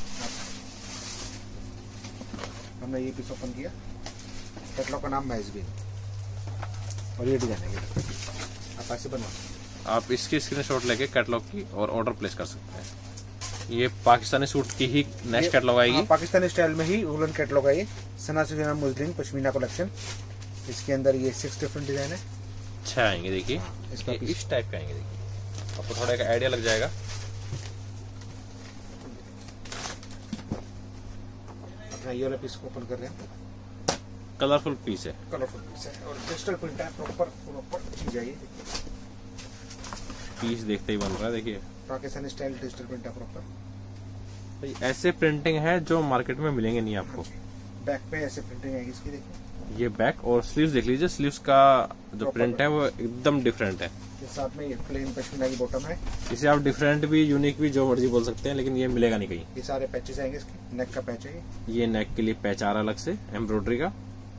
हमने ये पीस ओपन किया। कैटलॉग का नाम महजबीन और ये डिजाइन है। आप ऐसे बनवा, आप इसकी स्क्रीनशॉट लेके कैटलॉग की और ऑर्डर प्लेस कर सकते हैं। ये पाकिस्तानी सूट की ही नेक्स्ट कैटलॉग आएगी। पाकिस्तानी स्टाइल में ही वुलन कैटलॉग है। ये सना सुजना मुस्लिम पश्मीना कलेक्शन। इसके अंदर ये 6 डिफरेंट डिजाइन है। अच्छा आएंगे देखिए, इस टाइप का आएंगे देखिए, आपको थोड़ा का आइडिया लग जाएगा। अपना ये वाला पीस को ओपन कर रहे हैं। कलरफुल पीस है, कलरफुल पीस है और डिजिटल प्रिंट है प्रॉपर चीज है। ये पीस देखते ही बन रहा है। देखिए पाकिस्तानी स्टाइल डिजिटल प्रिंट है प्रॉपर। ऐसे प्रिंटिंग है जो मार्केट में मिलेंगे नहीं आपको। बैक पे ऐसे प्रिंटिंग आएगी इसकी, देखिए। ये बैक और स्लीव्स देख लीजिए, स्लीव्स का जो प्रिंट है वो एकदम डिफरेंट है। साथ में ये प्लेन पश्मीना की बॉटम है। इसे आप डिफरेंट भी, यूनिक भी, जो मर्जी बोल सकते हैं, लेकिन ये मिलेगा नहीं कहीं। ये सारे पैचेस आएंगे इसके। नेक का पैच है ये नेक के लिए पैच आ रहा अलग से एम्ब्रॉयडरी का।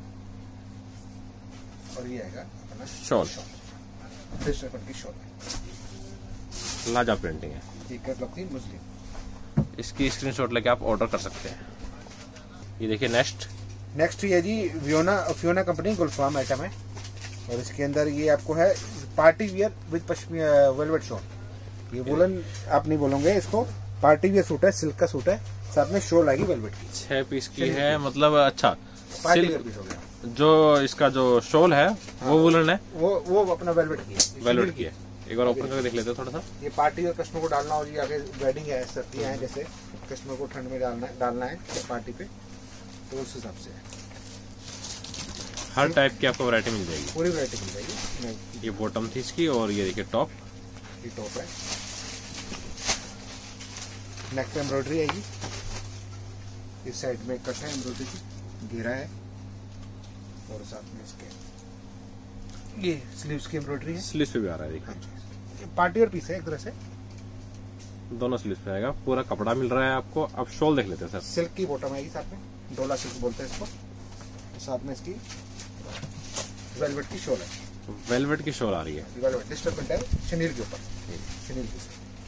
और ये आएगा अपना शॉल, डिजिटल प्रिंट की शॉल। लाजा प्रिंटिंग है। ये कैटलॉग थी मुस्लिम। इसकी स्क्रीनशॉट लेके आप ऑर्डर कर सकते हैं। ये देखिए नेक्स्ट ये जी फियोना कंपनी गुलफाम आइटम है और इसके अंदर ये आपको है party wear with velvet shawl. ये वुलन आप नहीं बोलोगे इसको, पार्टी वियर सूट है, सिल्क का सूट है, साथ में शॉल आएगी वेलवेट की। 6 पीस की है, मतलब अच्छा पार्टी वियर पीस हो गया। जो इसका जो शॉल है वो वुलन है, वो अपना वेलवेट की है। वेलवेट की है। एक बार ओपन करके देख लेते हैं थोड़ा सा। ये पार्टी और कस्टमर को डालना हो जी, आगे वेडिंग है, सर्दियां हैं, जैसे कस्टमर को ठंड में डालना है पार्टी पे, तो उस हिसाब से हर टाइप की आपको वैरायटी मिल जाएगी। पूरी वैरायटी मिल जाएगी। ये बॉटम थी इसकी और ये देखिए टॉप। ये टॉप है। नेक पे एम्ब्रॉयडरी आएगी। इस साइड में कट है एम्ब्रॉयडरी की, घेरा है और साथ में इसके ये स्लीव्स की एम्ब्रॉयडरी है। स्लीव्स पे भी आ रहा है देखिए। पार्टी और पीस है एक तरह से, दोनों स्लीव्स पे आएगा। पूरा कपड़ा मिल रहा है आपको। अब शॉल देख लेते हैं सर। सिल्क की बॉटम आएगी साथ में, डोला सिल्क बोलते हैं इसको। साथ में इसकी वेलवेट की शॉल है। वेलवेट की शॉल आ रही है। वेलवेट डिजिटल प्रिंट है शनील के ऊपर। शनील की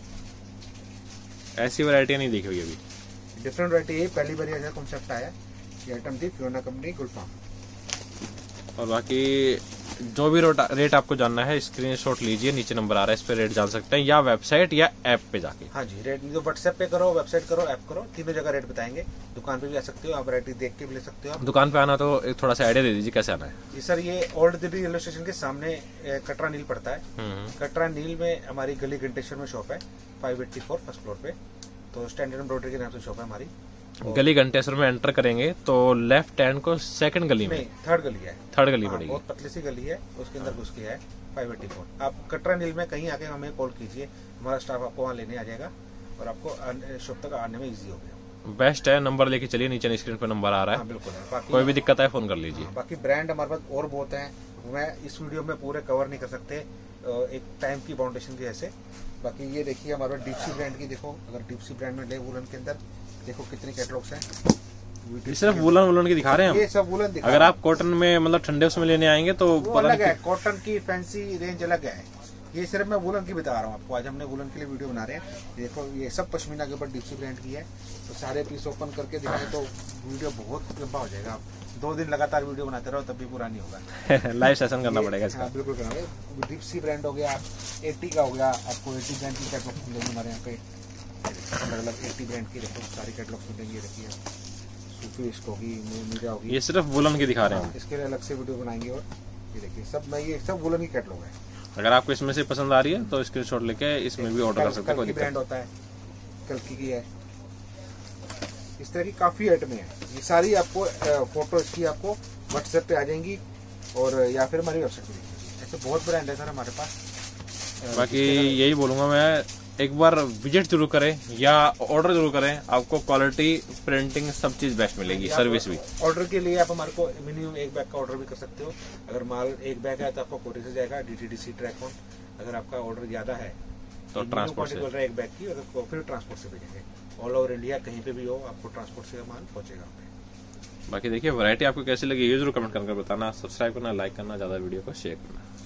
ऐसी वैरायटी नहीं देखी हुई अभी। डिफरेंट वैरायटी है, पहली बार ऐसा कॉन्सेप्ट आया। ये आइटम थी फियोना कंपनी गुलफाम। और बाकी जो भी रेट आपको जानना है स्क्रीनशॉट लीजिए, नीचे नंबर आ रहा है, इस पे रेट जान सकते हैं, या वेबसाइट या ऐप पे जाके। हाँ जी, रेट तो व्हाट्सएप पे करो, वेबसाइट करो, ऐप करो, तीनों जगह रेट बताएंगे। दुकान पे भी आ सकते हो आप, वैरायटी देख के भी ले सकते हो आप। दुकान पे आना तो एक थोड़ा सा आइडिया दे दीजिए कैसे आना है। जी सर, ये ओल्ड दिल्ली रेलवे स्टेशन के सामने कटरा नील पड़ता है। कटरा नील में हमारी गली घंटेश्वर में शॉप है, 584 फर्स्ट फ्लोर पे। तो स्टैंडर्ड एम्ब्रॉयडरी के नाम से शॉप है हमारी। गली घंटेश्वर में एंटर करेंगे तो लेफ्ट हैंड को सेकंड गली में, थर्ड गली है, थर्ड गली पड़ेगी। बहुत पतली सी गली है, उसके अंदर घुस के है 584। आप कटरा नील में कहीं आके हमें कॉल कीजिए, हमारा स्टाफ आपको वहाँ लेने आ जाएगा और आपको शॉप तक आने में इजी हो गया। बेस्ट है, नंबर लेके चलिए, नीचे स्क्रीन पे नंबर आ रहा है। बिल्कुल, कोई भी दिक्कत है फोन कर लीजिए। बाकी ब्रांड हमारे पास और बहुत है, मैं इस वीडियो में पूरे कवर नहीं कर सकते एक टाइम की बाउंडेशन की ऐसे। बाकी ये देखिए हमारा डीपसी ब्रांड की, देखो अगर डीपसी ब्रांड में ले वुलन के अंदर देखो कितने कैटलॉग्स हैं। ये सिर्फ वुलन की दिखा रहे हैं हम। ये सब वुलन दिखा। अगर आप कॉटन में मतलब ठंडे उसमें लेने आएंगे तो अलग है, कॉटन की फैंसी रेंज अलग है। ये सिर्फ मैं वुलन की बता रहा हूँ आपको, आज हमने वुलन के लिए वीडियो बना रहे हैं। देखो ये सब पश्मीना के ऊपर डीपसी ब्रांड की है। तो सारे पीस ओपन करके दिखाएं तो वीडियो बहुत लंबा हो जाएगा। 2 दिन लगातार वीडियो बनाते रहो तब भी पूरा नहीं होगा। लाइव सेशन करना पड़ेगा इसका। हाँ, बिल्कुल करना। डीपसी ब्रांड हो गया, 80 का हो गया, आपको 80 ब्रांड की कैटलॉग मिलेगी हमारे यहाँ पे। अलग अलग 80 ब्रांड की देखो सारी कैटलॉग मिलेंगी। रखिए सूफी इश्क होगी, मीरा होगी। ये सिर्फ वुलन की दिखा रहे हैं। इसके लिए अलग से वीडियो बनाएंगे। और ये देखिए सब मैं ये सब वुलन की कैटलॉग है। अगर आपको इसमें से पसंद आ रही है तो स्क्रीनशॉट लेके इसमें भी ऑर्डर कर सकते हैं। कोई दिक्कत ब्रांड होता है, कल्की की है। इस तरह की काफी आइटमें हैं। ये सारी आपको फोटो इसकी आपको व्हाट्सएप पे आ जाएंगी और या फिर हमारी वेबसाइट पे। ऐसे बहुत ब्रांड है सर हमारे पास। बाकी यही बोलूंगा मैं, एक बार विजिट जरूर करें या ऑर्डर जरूर करें, आपको क्वालिटी, प्रिंटिंग सब चीज बेस्ट मिलेगी, सर्विस भी। ऑर्डर के लिए आप हमारे को मिनिमम 1 बैग का ऑर्डर भी कर सकते हो। अगर माल 1 बैग है तो आपको कोरियर से जाएगा, DTDC ट्रैक ऑन। अगर आपका ऑर्डर ज्यादा है तो ट्रांसपोर्ट से 1 बैग की, अगर फिर ट्रांसपोर्ट से भेजेंगे। ऑल ओवर इंडिया कहीं पे भी हो आपको ट्रांसपोर्ट से माल पहुंचेगा। बाकी देखिए वैरायटी आपको कैसी लगी ये जरूर कमेंट करके बताना। सब्सक्राइब करना, लाइक करना, ज्यादा वीडियो को शेयर करना।